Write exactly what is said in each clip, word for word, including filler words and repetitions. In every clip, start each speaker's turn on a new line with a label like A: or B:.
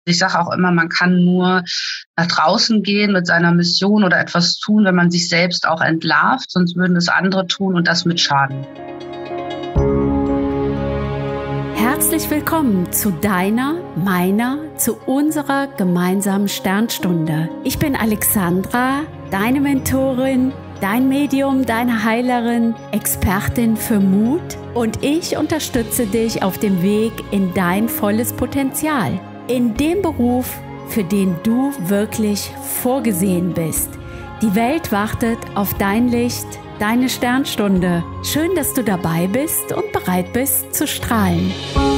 A: Ich sage auch immer, man kann nur nach draußen gehen mit seiner Mission oder etwas tun, wenn man sich selbst auch entlarvt, sonst würden es andere tun und das mit Schaden.
B: Herzlich willkommen zu deiner, meiner, zu unserer gemeinsamen Sternstunde. Ich bin Alexandra, deine Mentorin, dein Medium, deine Heilerin, Expertin für Mut, und ich unterstütze dich auf dem Weg in dein volles Potenzial, in dem Beruf, für den du wirklich vorgesehen bist. Die Welt wartet auf dein Licht, deine Sternstunde. Schön, dass du dabei bist und bereit bist zu strahlen.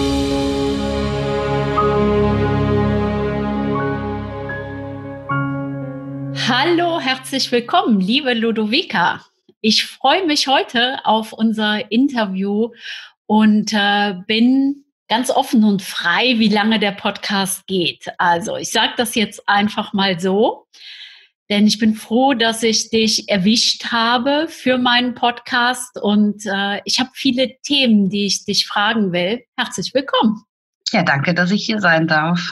B: Hallo, herzlich willkommen, liebe Ludovica. Ich freue mich heute auf unser Interview und äh, bin ganz offen und frei, wie lange der Podcast geht. Also ich sage das jetzt einfach mal so, denn ich bin froh, dass ich dich erwischt habe für meinen Podcast und äh, ich habe viele Themen, die ich dich fragen will. Herzlich willkommen.
A: Ja, danke, dass ich hier sein darf.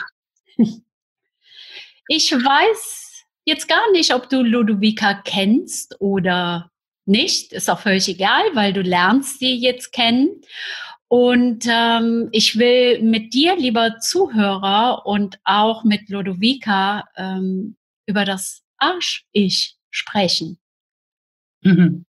B: Ich weiß jetzt gar nicht, ob du Ludovica kennst oder nicht. Ist auch völlig egal, weil du lernst sie jetzt kennen. Und ähm, ich will mit dir, lieber Zuhörer, und auch mit Ludovica ähm, über das Arsch-Ich sprechen.
A: Mhm.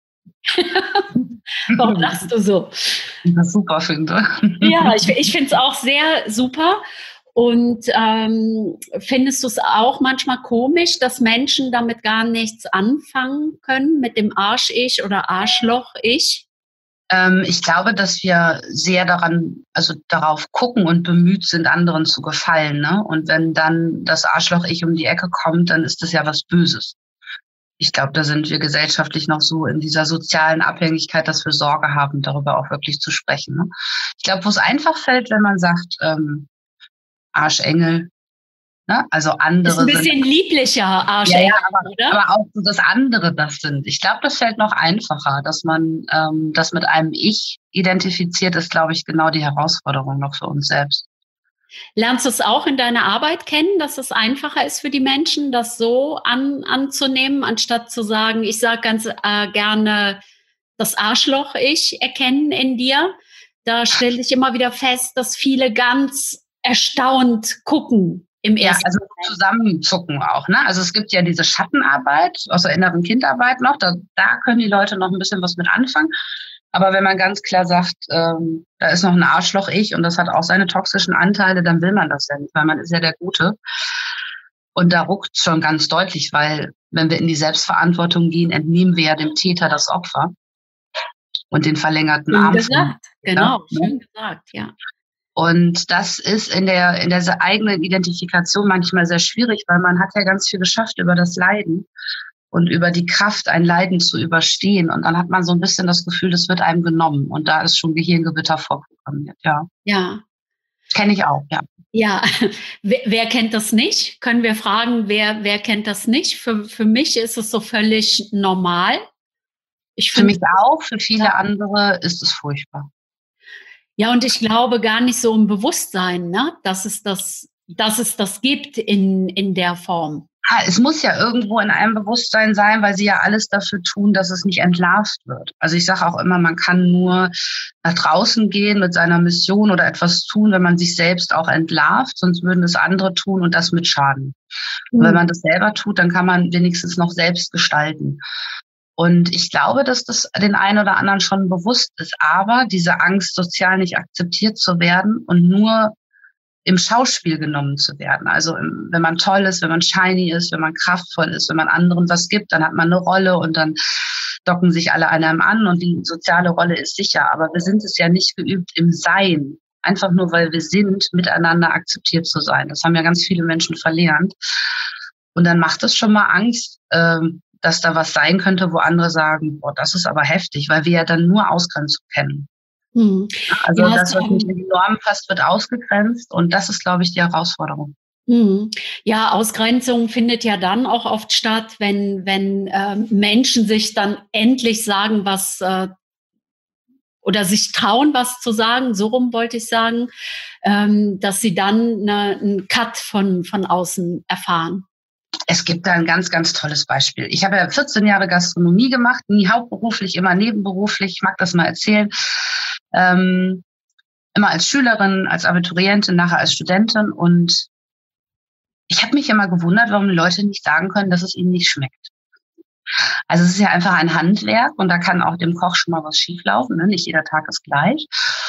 B: Warum lachst du so?
A: Ich das super finde.
B: Ja, ich, ich finde es auch sehr super. Und ähm, findest du es auch manchmal komisch, dass Menschen damit gar nichts anfangen können, mit dem Arsch-Ich oder Arschloch-Ich?
A: Ähm, ich glaube, dass wir sehr daran, also darauf gucken und bemüht sind, anderen zu gefallen, ne? Und wenn dann das Arschloch-Ich um die Ecke kommt, dann ist das ja was Böses. Ich glaube, da sind wir gesellschaftlich noch so in dieser sozialen Abhängigkeit, dass wir Sorge haben, darüber auch wirklich zu sprechen, ne? Ich glaube, wo es einfach fällt, wenn man sagt, ähm, Arschengel, ne? Also andere
B: ist ein bisschen
A: sind
B: lieblicher Arschengel,
A: ja, ja, aber,
B: oder?
A: aber auch so, dass andere das sind. Ich glaube, das fällt noch einfacher, dass man ähm, das mit einem Ich identifiziert, ist, glaube ich, genau die Herausforderung noch für uns selbst.
B: Lernst du es auch in deiner Arbeit kennen, dass es einfacher ist für die Menschen, das so an, anzunehmen, anstatt zu sagen, ich sage ganz äh, gerne, das Arschloch-Ich erkennen in dir? Da stelle ich immer wieder fest, dass viele ganz erstaunt gucken im ersten
A: Ja, also zusammenzucken auch, ne? Also es gibt ja diese Schattenarbeit aus der inneren Kindarbeit noch, da, da können die Leute noch ein bisschen was mit anfangen. Aber wenn man ganz klar sagt, ähm, da ist noch ein Arschloch-Ich und das hat auch seine toxischen Anteile, dann will man das ja nicht, weil man ist ja der Gute. Und da ruckt es schon ganz deutlich, weil wenn wir in die Selbstverantwortung gehen, entnehmen wir ja dem Täter das Opfer und den verlängerten
B: schön
A: Arm.
B: gesagt, genau,
A: ja,
B: schön gesagt, ja.
A: Und das ist in der, in der eigenen Identifikation manchmal sehr schwierig, weil man hat ja ganz viel geschafft über das Leiden und über die Kraft, ein Leiden zu überstehen. Und dann hat man so ein bisschen das Gefühl, das wird einem genommen. Und da ist schon Gehirngewitter vorprogrammiert, ja.
B: Ja.
A: Kenne ich auch, ja.
B: Ja, wer, wer kennt das nicht? Können wir fragen, wer, wer kennt das nicht? Für, für mich ist es so völlig normal. Ich
A: Für
B: find,
A: mich auch, für viele ja. andere ist es furchtbar.
B: Ja, und ich glaube gar nicht so im Bewusstsein, ne, dass es das, dass es das gibt in, in der Form.
A: Ja, es muss ja irgendwo in einem Bewusstsein sein, weil sie ja alles dafür tun, dass es nicht entlarvt wird. Also ich sage auch immer, man kann nur nach draußen gehen mit seiner Mission oder etwas tun, wenn man sich selbst auch entlarvt, sonst würden es andere tun und das mit Schaden. Mhm. Und wenn man das selber tut, dann kann man wenigstens noch selbst gestalten. Und ich glaube, dass das den einen oder anderen schon bewusst ist. Aber diese Angst, sozial nicht akzeptiert zu werden und nur im Schauspiel genommen zu werden. Also wenn man toll ist, wenn man shiny ist, wenn man kraftvoll ist, wenn man anderen was gibt, dann hat man eine Rolle und dann docken sich alle an einem an und die soziale Rolle ist sicher. Aber wir sind es ja nicht geübt im Sein. Einfach nur, weil wir sind, miteinander akzeptiert zu sein. Das haben ja ganz viele Menschen verlernt. Und dann macht es schon mal Angst, ähm, dass da was sein könnte, wo andere sagen, boah, das ist aber heftig, weil wir ja dann nur Ausgrenzung kennen. Hm. Also ja, das, was nicht in die Norm passt, wird ausgegrenzt und das ist, glaube ich, die Herausforderung.
B: Hm. Ja, Ausgrenzung findet ja dann auch oft statt, wenn, wenn äh, Menschen sich dann endlich sagen, was äh, oder sich trauen, was zu sagen, so rum wollte ich sagen, ähm, dass sie dann eine, einen Cut von, von außen erfahren?
A: Es gibt da ein ganz, ganz tolles Beispiel. Ich habe ja vierzehn Jahre Gastronomie gemacht, nie hauptberuflich, immer nebenberuflich. Ich mag das mal erzählen. Ähm, immer als Schülerin, als Abiturientin, nachher als Studentin. Und ich habe mich immer gewundert, warum die Leute nicht sagen können, dass es ihnen nicht schmeckt. Also es ist ja einfach ein Handwerk und da kann auch dem Koch schon mal was schieflaufen, ne? Nicht jeder Tag ist gleich.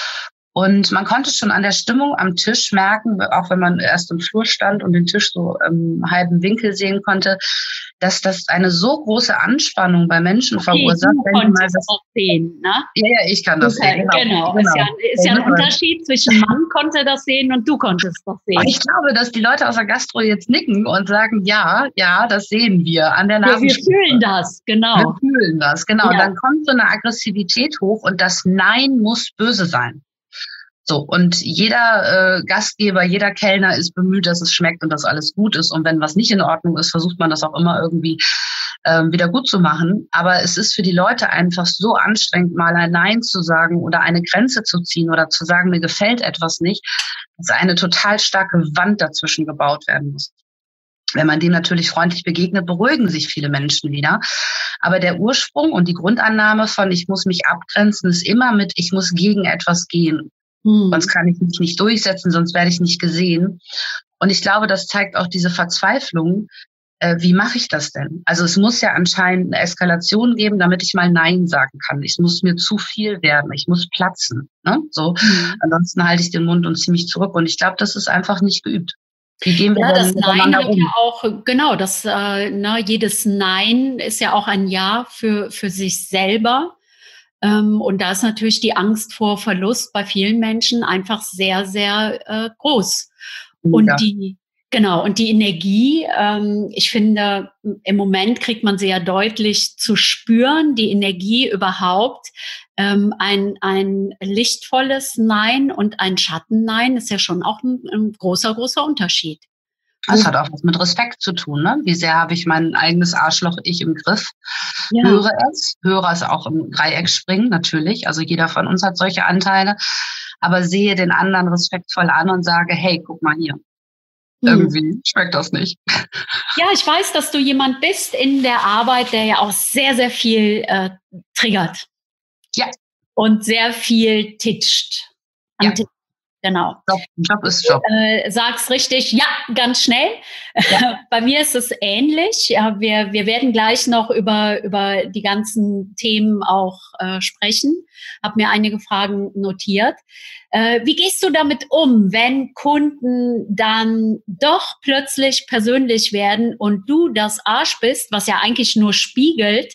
A: Und man konnte schon an der Stimmung am Tisch merken, auch wenn man erst im Flur stand und den Tisch so im halben Winkel sehen konnte, dass das eine so große Anspannung bei Menschen okay, verursacht.
B: Du
A: wenn
B: konntest das auch sehen, ne?
A: Ja, ja, ich kann das
B: okay,
A: sehen.
B: Genau, genau. Ist ja, ist ja ein Unterschied zwischen Mann konnte das sehen und du konntest das sehen.
A: Und ich glaube, dass die Leute aus der Gastro jetzt nicken und sagen, ja, ja, das sehen wir an der Nasenspitze.
B: Wir fühlen das, genau.
A: Wir fühlen das, genau.
B: Ja.
A: Dann kommt so eine Aggressivität hoch und das Nein muss böse sein. So, und jeder äh, Gastgeber, jeder Kellner ist bemüht, dass es schmeckt und dass alles gut ist. Und wenn was nicht in Ordnung ist, versucht man das auch immer irgendwie ähm, wieder gut zu machen. Aber es ist für die Leute einfach so anstrengend, mal ein Nein zu sagen oder eine Grenze zu ziehen oder zu sagen, mir gefällt etwas nicht, dass eine total starke Wand dazwischen gebaut werden muss. Wenn man dem natürlich freundlich begegnet, beruhigen sich viele Menschen wieder. Aber der Ursprung und die Grundannahme von ich muss mich abgrenzen ist immer mit ich muss gegen etwas gehen. Hm. Sonst kann ich mich nicht durchsetzen, sonst werde ich nicht gesehen. Und ich glaube, das zeigt auch diese Verzweiflung. Äh, wie mache ich das denn? Also es muss ja anscheinend eine Eskalation geben, damit ich mal Nein sagen kann. Es muss mir zu viel werden. Ich muss platzen. Ne? So. Hm. Ansonsten halte ich den Mund und ziehe mich zurück. Und ich glaube, das ist einfach nicht geübt. Wie gehen wir
B: ja, das Nein hat
A: um?
B: ja auch, genau, das, äh, na, jedes Nein ist ja auch ein Ja für, für sich selber. Ähm, und da ist natürlich die Angst vor Verlust bei vielen Menschen einfach sehr, sehr äh, groß. Und ja. die, genau, und die Energie, ähm, ich finde, im Moment kriegt man sie ja deutlich zu spüren, die Energie überhaupt. Ähm, ein, ein lichtvolles Nein und ein Schattennein ist ja schon auch ein, ein großer, großer Unterschied.
A: Das hat auch was mit Respekt zu tun, ne? Wie sehr habe ich mein eigenes Arschloch-Ich im Griff? Ja. Höre es, höre es auch im Dreieck springen, natürlich. Also jeder von uns hat solche Anteile. Aber sehe den anderen respektvoll an und sage, hey, guck mal hier. Irgendwie hm. schmeckt das nicht.
B: Ja, ich weiß, dass du jemand bist in der Arbeit, der ja auch sehr, sehr viel äh, triggert.
A: Ja.
B: Und sehr viel titscht.
A: Ja.
B: Genau.
A: Job, Job ist Job.
B: Äh, sag's richtig, ja, ganz schnell. Ja. Bei mir ist es ähnlich. Ja, wir, wir werden gleich noch über, über die ganzen Themen auch äh, sprechen. Hab mir einige Fragen notiert. Äh, wie gehst du damit um, wenn Kunden dann doch plötzlich persönlich werden und du das Arsch bist, was ja eigentlich nur spiegelt,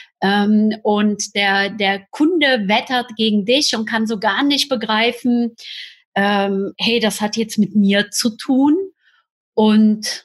B: ähm, und der, der Kunde wettert gegen dich und kann so gar nicht begreifen, Ähm, hey, das hat jetzt mit mir zu tun und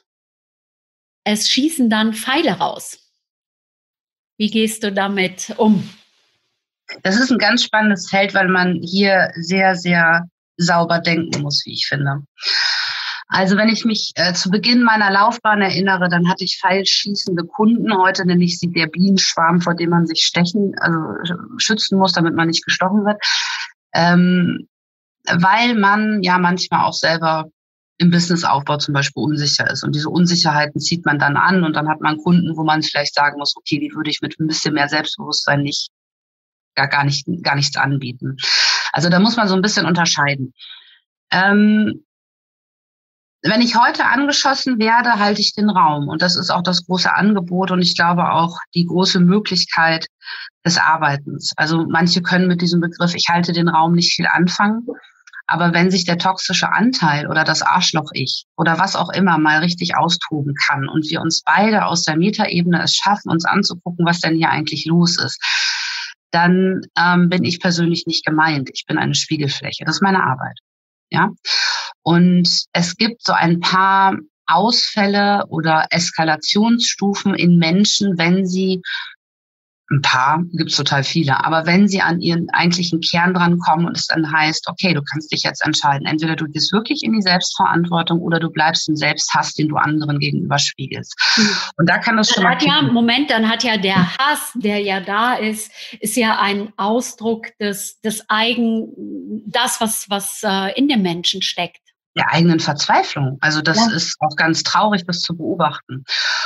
B: es schießen dann Pfeile raus. Wie gehst du damit um?
A: Das ist ein ganz spannendes Feld, weil man hier sehr, sehr sauber denken muss, wie ich finde. Also wenn ich mich äh, zu Beginn meiner Laufbahn erinnere, dann hatte ich pfeilschießende Kunden. Heute nenne ich sie der Bienenschwarm, vor dem man sich stechen, also schützen muss, damit man nicht gestochen wird. Ähm, weil man ja manchmal auch selber im Businessaufbau zum Beispiel unsicher ist. Und diese Unsicherheiten zieht man dann an und dann hat man Kunden, wo man vielleicht sagen muss, okay, die würde ich mit ein bisschen mehr Selbstbewusstsein nicht, gar, gar nicht, gar nichts anbieten. Also da muss man so ein bisschen unterscheiden. Ähm, wenn ich heute angeschossen werde, halte ich den Raum. Und das ist auch das große Angebot und ich glaube auch die große Möglichkeit des Arbeitens. Also manche können mit diesem Begriff, ich halte den Raum, nicht viel anfangen. Aber wenn sich der toxische Anteil oder das Arschloch-Ich oder was auch immer mal richtig austoben kann und wir uns beide aus der Metaebene es schaffen, uns anzugucken, was denn hier eigentlich los ist, dann ähm, bin ich persönlich nicht gemeint. Ich bin eine Spiegelfläche. Das ist meine Arbeit. Ja. Und es gibt so ein paar Ausfälle oder Eskalationsstufen in Menschen, wenn sie Ein paar, gibt's total viele. Aber wenn sie an ihren eigentlichen Kern dran kommen und es dann heißt, okay, du kannst dich jetzt entscheiden, entweder du gehst wirklich in die Selbstverantwortung oder du bleibst im Selbsthass, den du anderen gegenüber spiegelst. Mhm. Und da kann das schon mal...
B: Ja, Moment, dann hat ja der Hass, der ja da ist, ist ja ein Ausdruck des, des Eigen, das, was, was äh, in dem Menschen steckt.
A: Der eigenen Verzweiflung. Also das ja. ist auch ganz traurig, das zu beobachten.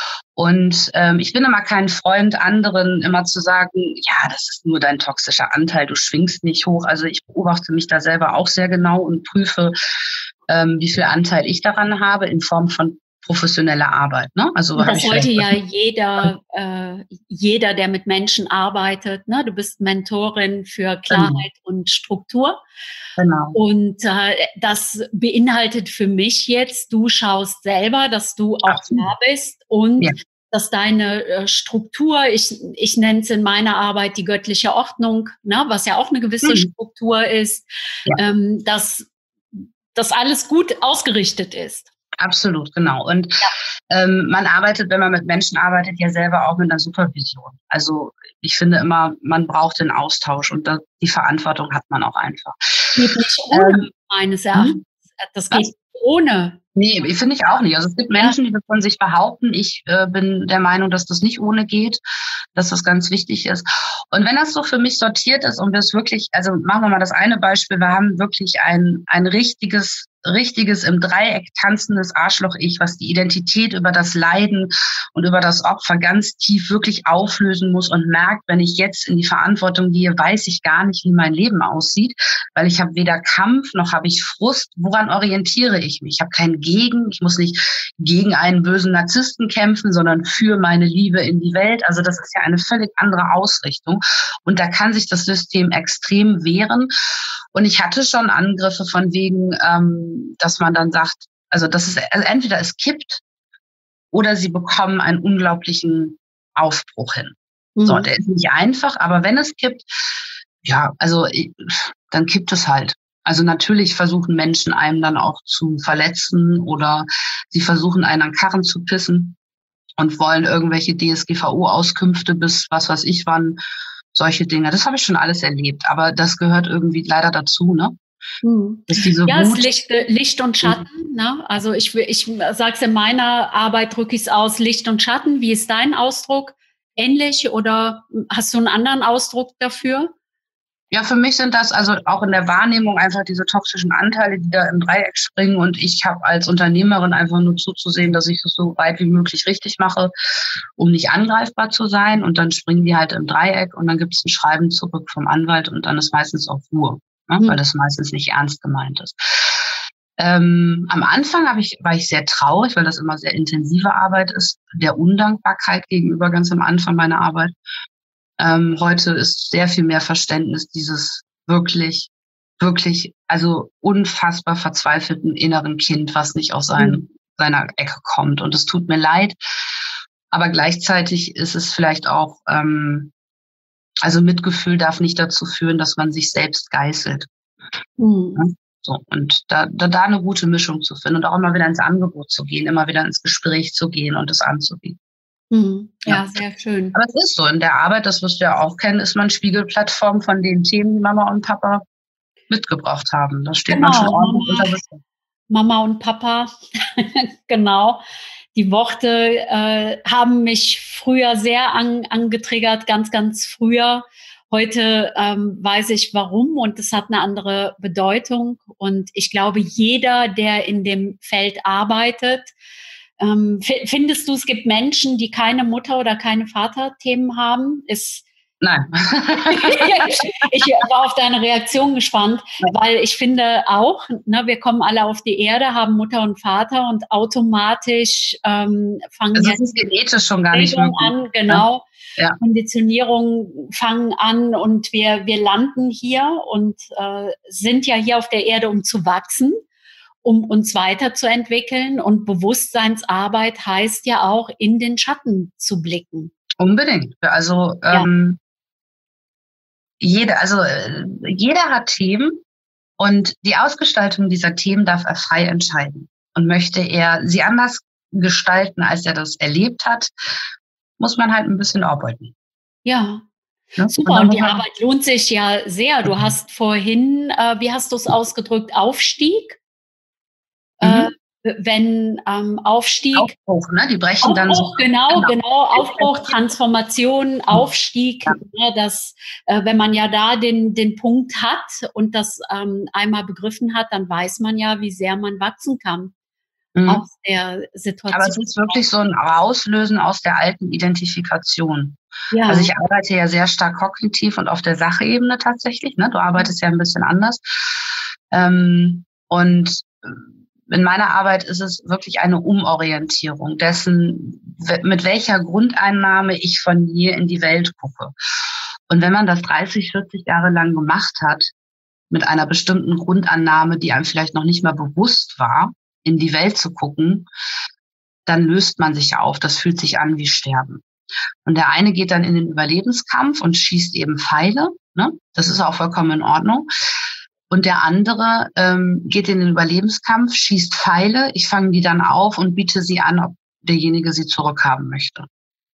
A: Und ähm, ich bin immer kein Freund, anderen immer zu sagen, ja, das ist nur dein toxischer Anteil, du schwingst nicht hoch. Also ich beobachte mich da selber auch sehr genau und prüfe, ähm, wie viel Anteil ich daran habe in Form von professioneller Arbeit. Ne? Also
B: das sollte ja jeder, äh, jeder, der mit Menschen arbeitet. Ne? Du bist Mentorin für Klarheit genau. und Struktur.
A: Genau.
B: Und äh, das beinhaltet für mich jetzt, du schaust selber, dass du auch
A: Absolut.
B: da bist und
A: ja.
B: dass deine äh, Struktur, ich, ich nenne es in meiner Arbeit die göttliche Ordnung, ne? Was ja auch eine gewisse mhm. Struktur ist, ja. ähm, dass das alles gut ausgerichtet ist.
A: Absolut, genau. Und ja. ähm, man arbeitet, wenn man mit Menschen arbeitet, ja selber auch mit einer Supervision. Also ich finde immer, man braucht den Austausch und das, die Verantwortung hat man auch einfach.
B: Geht nicht ohne, ähm, meines Erachtens. Das geht was? ohne.
A: Nee, finde ich auch nicht. Also es gibt Menschen, die das von sich behaupten. Ich äh, bin der Meinung, dass das nicht ohne geht, dass das ganz wichtig ist. Und wenn das so für mich sortiert ist und wir es wirklich, also machen wir mal das eine Beispiel, wir haben wirklich ein, ein richtiges, richtiges im Dreieck tanzendes Arschloch-Ich, was die Identität über das Leiden und über das Opfer ganz tief wirklich auflösen muss und merkt, wenn ich jetzt in die Verantwortung gehe, weiß ich gar nicht, wie mein Leben aussieht, weil ich habe weder Kampf noch habe ich Frust. Woran orientiere ich mich? Ich habe keinen Gegen, ich muss nicht gegen einen bösen Narzissten kämpfen, sondern für meine Liebe in die Welt. Also das ist ja eine völlig andere Ausrichtung und da kann sich das System extrem wehren. Und ich hatte schon Angriffe von wegen, ähm, dass man dann sagt, also das ist also entweder es kippt oder sie bekommen einen unglaublichen Aufbruch hin. Mhm. So, der ist nicht einfach, aber wenn es kippt, ja, also dann kippt es halt. Also natürlich versuchen Menschen einem dann auch zu verletzen oder sie versuchen einen an Karren zu pissen und wollen irgendwelche D S G V O-Auskünfte bis was weiß ich wann, solche Dinge. Das habe ich schon alles erlebt, aber das gehört irgendwie leider dazu, ne?
B: Mhm. Dass diese ja, Wut, Licht, Licht und Schatten. Mhm. Ne? Also ich, ich sage es in meiner Arbeit, drücke ich es aus, Licht und Schatten. Wie ist dein Ausdruck? Ähnlich oder hast du einen anderen Ausdruck dafür?
A: Ja, für mich sind das also auch in der Wahrnehmung einfach diese toxischen Anteile, die da im Dreieck springen. Und ich habe als Unternehmerin einfach nur zuzusehen, dass ich das so weit wie möglich richtig mache, um nicht angreifbar zu sein. Und dann springen die halt im Dreieck und dann gibt es ein Schreiben zurück vom Anwalt und dann ist meistens auch Ruhe, ne? Mhm. Weil das meistens nicht ernst gemeint ist. Ähm, am Anfang hab ich, war ich sehr traurig, weil das immer sehr intensive Arbeit ist, der Undankbarkeit gegenüber ganz am Anfang meiner Arbeit. Ähm, heute ist sehr viel mehr Verständnis dieses wirklich, wirklich, also unfassbar verzweifelten inneren Kind, was nicht aus seinem, mhm. seiner Ecke kommt. Und es tut mir leid, aber gleichzeitig ist es vielleicht auch, ähm, also Mitgefühl darf nicht dazu führen, dass man sich selbst geißelt. Mhm. Ja? So, und da, da, da eine gute Mischung zu finden und auch immer wieder ins Angebot zu gehen, immer wieder ins Gespräch zu gehen und es anzubieten.
B: Mhm. Ja, ja, sehr schön.
A: Aber es ist so, in der Arbeit, das wirst du ja auch kennen, ist man Spiegelplattform von den Themen, die Mama und Papa mitgebracht haben. Da steht genau, man schon ordentlich
B: Mama, unter Wissen. Mama und Papa, genau. Die Worte äh, haben mich früher sehr an, angetriggert, ganz, ganz früher. Heute ähm, weiß ich warum und es hat eine andere Bedeutung. Und ich glaube, jeder, der in dem Feld arbeitet, Ähm, findest du, es gibt Menschen, die keine Mutter- oder keine Vaterthemen haben? Ist
A: Nein.
B: Ich war auf deine Reaktion gespannt, weil ich finde auch, ne, wir kommen alle auf die Erde, haben Mutter und Vater und automatisch ähm, fangen
A: also das ist genetisch schon gar nicht möglich.
B: an, genau.
A: Ja.
B: Konditionierungen fangen an und wir wir landen hier und äh, sind ja hier auf der Erde, um zu wachsen, um uns weiterzuentwickeln. Und Bewusstseinsarbeit heißt ja auch, in den Schatten zu blicken.
A: Unbedingt. Also ja. ähm, jeder, also äh, jeder hat Themen und die Ausgestaltung dieser Themen darf er frei entscheiden. Und möchte er sie anders gestalten, als er das erlebt hat, muss man halt ein bisschen arbeiten.
B: Ja,
A: Ne?
B: Super, und, und die Arbeit lohnt sich ja sehr. Du hast vorhin, äh, wie hast du es ausgedrückt, Aufstieg? Mhm. Äh, wenn ähm, Aufstieg.
A: Aufbruch, ne? Die brechen dann so.
B: Genau, genau, genau, Aufbruch, Transformation, Aufstieg. Ja. Ne, dass, äh, wenn man ja da den, den Punkt hat und das ähm, einmal begriffen hat, dann weiß man ja, wie sehr man wachsen kann. Mhm. Aus der Situation.
A: Aber es ist wirklich so ein Rauslösen aus der alten Identifikation.
B: Ja.
A: Also ich arbeite ja sehr stark kognitiv und auf der Sachebene tatsächlich. Ne? Du arbeitest ja ein bisschen anders. Ähm, und in meiner Arbeit ist es wirklich eine Umorientierung dessen, mit welcher Grundeinnahme ich von hier in die Welt gucke. Und wenn man das dreißig, vierzig Jahre lang gemacht hat, mit einer bestimmten Grundannahme, die einem vielleicht noch nicht mal bewusst war, in die Welt zu gucken, dann löst man sich auf. Das fühlt sich an wie Sterben. Und der eine geht dann in den Überlebenskampf und schießt eben Pfeile. Ne? Das ist auch vollkommen in Ordnung. Und der andere ähm, geht in den Überlebenskampf, schießt Pfeile. Ich fange die dann auf und biete sie an, ob derjenige sie zurückhaben möchte.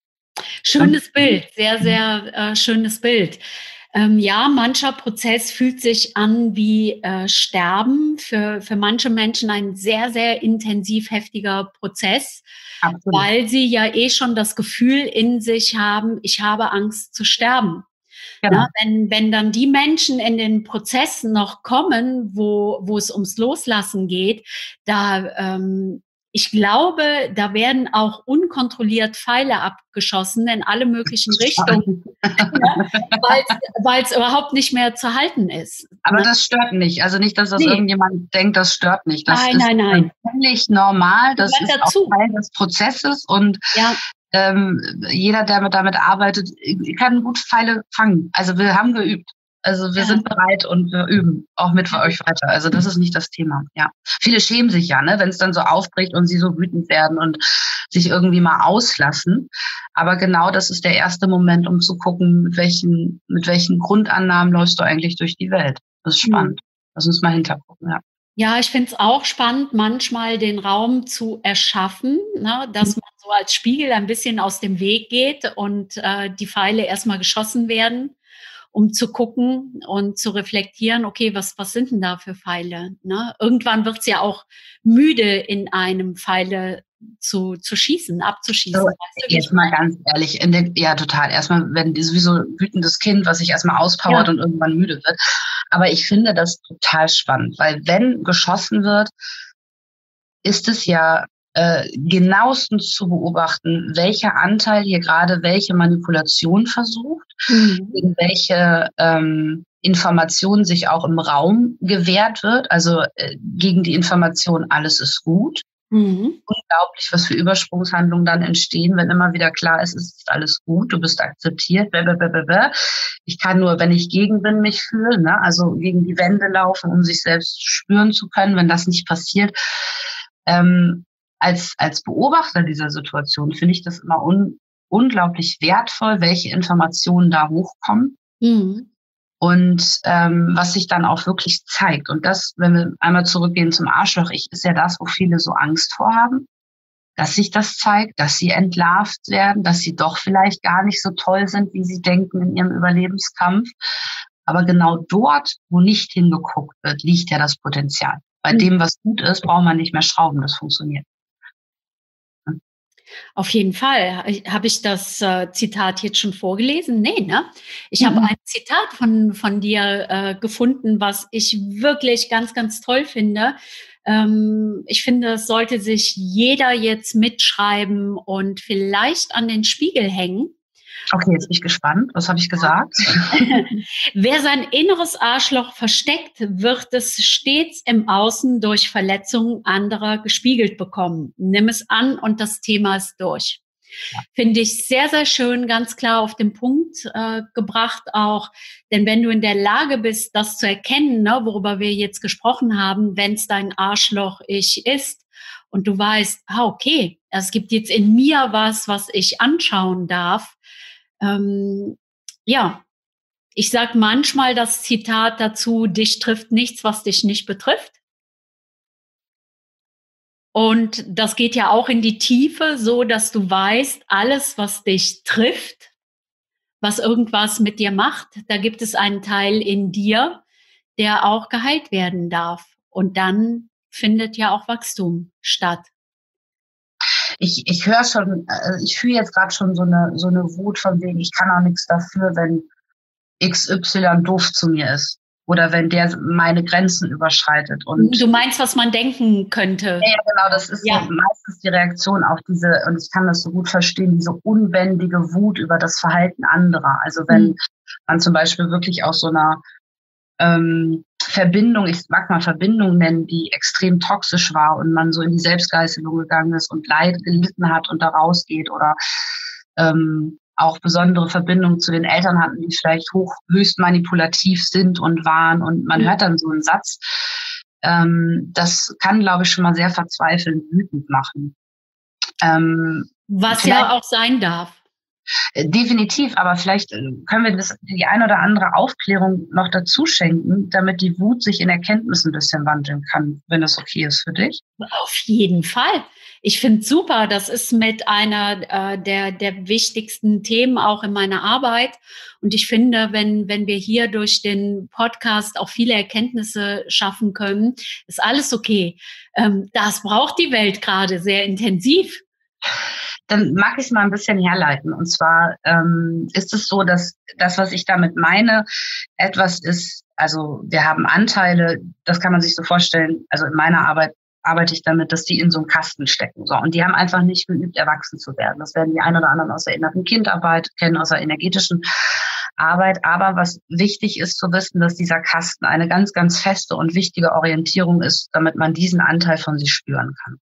B: Schönes Bild, sehr, sehr äh, schönes Bild. Ähm, ja, mancher Prozess fühlt sich an wie äh, Sterben. Für, für manche Menschen ein sehr, sehr intensiv heftiger Prozess, Absolut. Weil sie ja eh schon das Gefühl in sich haben, ich habe Angst zu sterben. Genau. Na, wenn, wenn dann die Menschen in den Prozessen noch kommen, wo, wo es ums Loslassen geht, da ähm, ich glaube, da werden auch unkontrolliert Pfeile abgeschossen in alle möglichen Richtungen, ja, weil es überhaupt nicht mehr zu halten ist.
A: Aber ne? Das stört nicht. Also nicht, dass das nee. irgendjemand denkt, das stört nicht. Das
B: nein,
A: ist
B: nein, nein.
A: völlig normal. Das, das ist
B: dazu.
A: auch Teil des Prozesses. Und ja. ähm, jeder, der damit arbeitet, kann gut Pfeile fangen. Also wir haben geübt. Also wir ja. sind bereit und wir üben auch mit für euch weiter. Also das ist nicht das Thema. Ja, viele schämen sich ja, ne, wenn es dann so aufbricht und sie so wütend werden und sich irgendwie mal auslassen. Aber genau das ist der erste Moment, um zu gucken, mit welchen mit welchen Grundannahmen läufst du eigentlich durch die Welt. Das ist spannend. Mhm. Lass uns mal hintergucken. Ja.
B: Ja, ich finde es auch spannend, manchmal den Raum zu erschaffen, ne, dass man so als Spiegel ein bisschen aus dem Weg geht und äh, die Pfeile erstmal geschossen werden, um zu gucken und zu reflektieren, okay, was, was sind denn da für Pfeile? Ne? Irgendwann wird es ja auch müde, in einem Pfeile zu, zu schießen, abzuschießen.
A: So, weißt du, jetzt mal ganz ehrlich, in der, ja total. Erstmal, wenn sowieso ein wütendes Kind, was sich erstmal auspowert ja. und irgendwann müde wird. Aber ich finde das total spannend, weil wenn geschossen wird, ist es ja äh, genauestens zu beobachten, welcher Anteil hier gerade welche Manipulation versucht, mhm. gegen welche ähm, Information sich auch im Raum gewährt wird, also äh, gegen die Information, alles ist gut. Mhm. Unglaublich, was für Übersprungshandlungen dann entstehen, wenn immer wieder klar ist, es ist alles gut, du bist akzeptiert. Blablabla. Ich kann nur, wenn ich gegen bin, mich fühlen, ne? Also gegen die Wände laufen, um sich selbst spüren zu können, wenn das nicht passiert. Ähm, als, als Beobachter dieser Situation finde ich das immer un, unglaublich wertvoll, welche Informationen da hochkommen. Mhm. Und ähm, was sich dann auch wirklich zeigt. Und das, wenn wir einmal zurückgehen zum Arschloch-Ich, ist ja das, wo viele so Angst vorhaben, dass sich das zeigt, dass sie entlarvt werden, dass sie doch vielleicht gar nicht so toll sind, wie sie denken in ihrem Überlebenskampf. Aber genau dort, wo nicht hingeguckt wird, liegt ja das Potenzial. Bei mhm. dem, was gut ist, braucht man nicht mehr schrauben, das funktioniert.
B: Auf jeden Fall. Habe ich das äh, Zitat jetzt schon vorgelesen? Nee, ne? Ich mhm. habe ein Zitat von, von dir äh, gefunden, was ich wirklich ganz, ganz toll finde. Ähm, ich finde, es sollte sich jeder jetzt mitschreiben und vielleicht an den Spiegel hängen.
A: Okay, jetzt bin ich gespannt. Was habe ich gesagt?
B: Wer sein inneres Arschloch versteckt, wird es stets im Außen durch Verletzungen anderer gespiegelt bekommen. Nimm es an und das Thema ist durch. Ja. Finde ich sehr, sehr schön, ganz klar auf den Punkt äh, gebracht auch. Denn wenn du in der Lage bist, das zu erkennen, ne, worüber wir jetzt gesprochen haben, wenn es dein Arschloch-Ich ist und du weißt, ah, okay, es gibt jetzt in mir was, was ich anschauen darf, Ähm, ja, ich sage manchmal das Zitat dazu, dich trifft nichts, was dich nicht betrifft. Und das geht ja auch in die Tiefe, so dass du weißt, alles, was dich trifft, was irgendwas mit dir macht. Da gibt es einen Teil in dir, der auch geheilt werden darf. Und dann findet ja auch Wachstum statt.
A: Ich, ich höre schon, also ich fühle jetzt gerade schon so eine, so eine Wut von wegen, ich kann auch nichts dafür, wenn X Y doof zu mir ist. Oder wenn der meine Grenzen überschreitet. Und
B: du meinst, was man denken könnte?
A: Ja, genau, das ist ja. so meistens die Reaktion auf diese, und ich kann das so gut verstehen, diese unbändige Wut über das Verhalten anderer. Also wenn mhm. man zum Beispiel wirklich aus so einer ähm, Verbindung, ich mag mal Verbindung nennen, die extrem toxisch war und man so in die Selbstgeißelung gegangen ist und Leid gelitten hat und da rausgeht oder ähm, auch besondere Verbindungen zu den Eltern hatten, die vielleicht hoch, höchst manipulativ sind und waren. Und man hört dann so einen Satz. Ähm, das kann, glaube ich, schon mal sehr verzweifelnd wütend machen. Ähm,
B: Was ja auch sein darf.
A: Definitiv, aber vielleicht können wir das, die ein oder andere Aufklärung noch dazu schenken, damit die Wut sich in Erkenntnis ein bisschen wandeln kann, wenn das okay ist für dich.
B: Auf jeden Fall. Ich finde es super. Das ist mit einer äh, der, der wichtigsten Themen auch in meiner Arbeit. Und ich finde, wenn, wenn wir hier durch den Podcast auch viele Erkenntnisse schaffen können, ist alles okay. Ähm, das braucht die Welt gerade sehr intensiv.
A: Dann mag ich es mal ein bisschen herleiten. Und zwar ähm, ist es so, dass das, was ich damit meine, etwas ist, also wir haben Anteile, das kann man sich so vorstellen, also in meiner Arbeit arbeite ich damit, dass die in so einen Kasten stecken. So, und die haben einfach nicht geübt, erwachsen zu werden. Das werden die ein oder anderen aus der inneren Kindarbeit kennen, aus der energetischen Arbeit. Aber was wichtig ist zu wissen, dass dieser Kasten eine ganz, ganz feste und wichtige Orientierung ist, damit man diesen Anteil von sich spüren kann.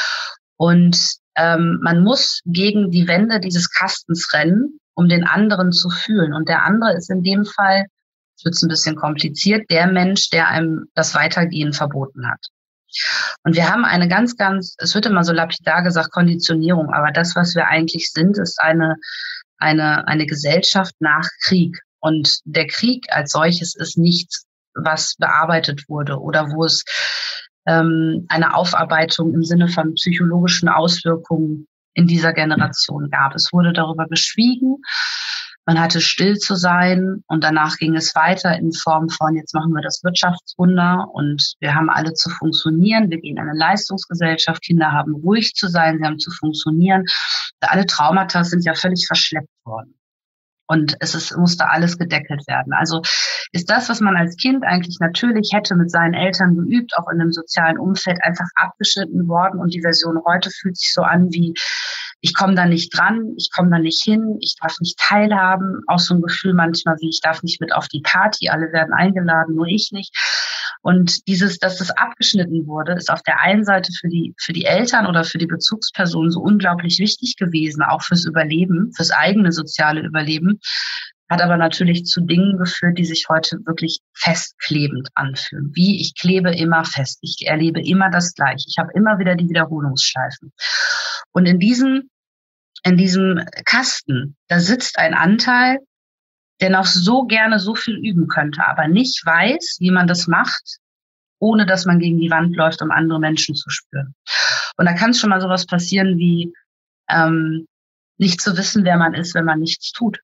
A: Und ähm, man muss gegen die Wände dieses Kastens rennen, um den anderen zu fühlen. Und der andere ist in dem Fall, es wird ein bisschen kompliziert, der Mensch, der einem das Weitergehen verboten hat. Und wir haben eine ganz, ganz, es wird immer so lapidar gesagt, Konditionierung, aber das, was wir eigentlich sind, ist eine, eine, eine Gesellschaft nach Krieg. Und der Krieg als solches ist nichts, was bearbeitet wurde oder wo es ähm, eine Aufarbeitung im Sinne von psychologischen Auswirkungen in dieser Generation gab. Es wurde darüber geschwiegen. Man hatte still zu sein und danach ging es weiter in Form von, jetzt machen wir das Wirtschaftswunder und wir haben alle zu funktionieren. Wir gehen in eine Leistungsgesellschaft, Kinder haben ruhig zu sein, sie haben zu funktionieren. Alle Traumata sind ja völlig verschleppt worden. Und es ist, musste alles gedeckelt werden. Also ist das, was man als Kind eigentlich natürlich hätte mit seinen Eltern geübt, auch in einem sozialen Umfeld, einfach abgeschnitten worden. Und die Version heute fühlt sich so an wie, ich komme da nicht dran, ich komme da nicht hin, ich darf nicht teilhaben. Auch so ein Gefühl manchmal wie, ich darf nicht mit auf die Party, alle werden eingeladen, nur ich nicht. Und dieses, dass das abgeschnitten wurde, ist auf der einen Seite für die, für die Eltern oder für die Bezugspersonen so unglaublich wichtig gewesen, auch fürs Überleben, fürs eigene soziale Überleben, hat aber natürlich zu Dingen geführt, die sich heute wirklich festklebend anfühlen. Wie, ich klebe immer fest, ich erlebe immer das Gleiche, ich habe immer wieder die Wiederholungsschleifen. Und in diesem, in diesem Kasten, da sitzt ein Anteil, der noch so gerne so viel üben könnte, aber nicht weiß, wie man das macht, ohne dass man gegen die Wand läuft, um andere Menschen zu spüren. Und da kann es schon mal sowas passieren wie ähm, nicht zu wissen, wer man ist, wenn man nichts tut.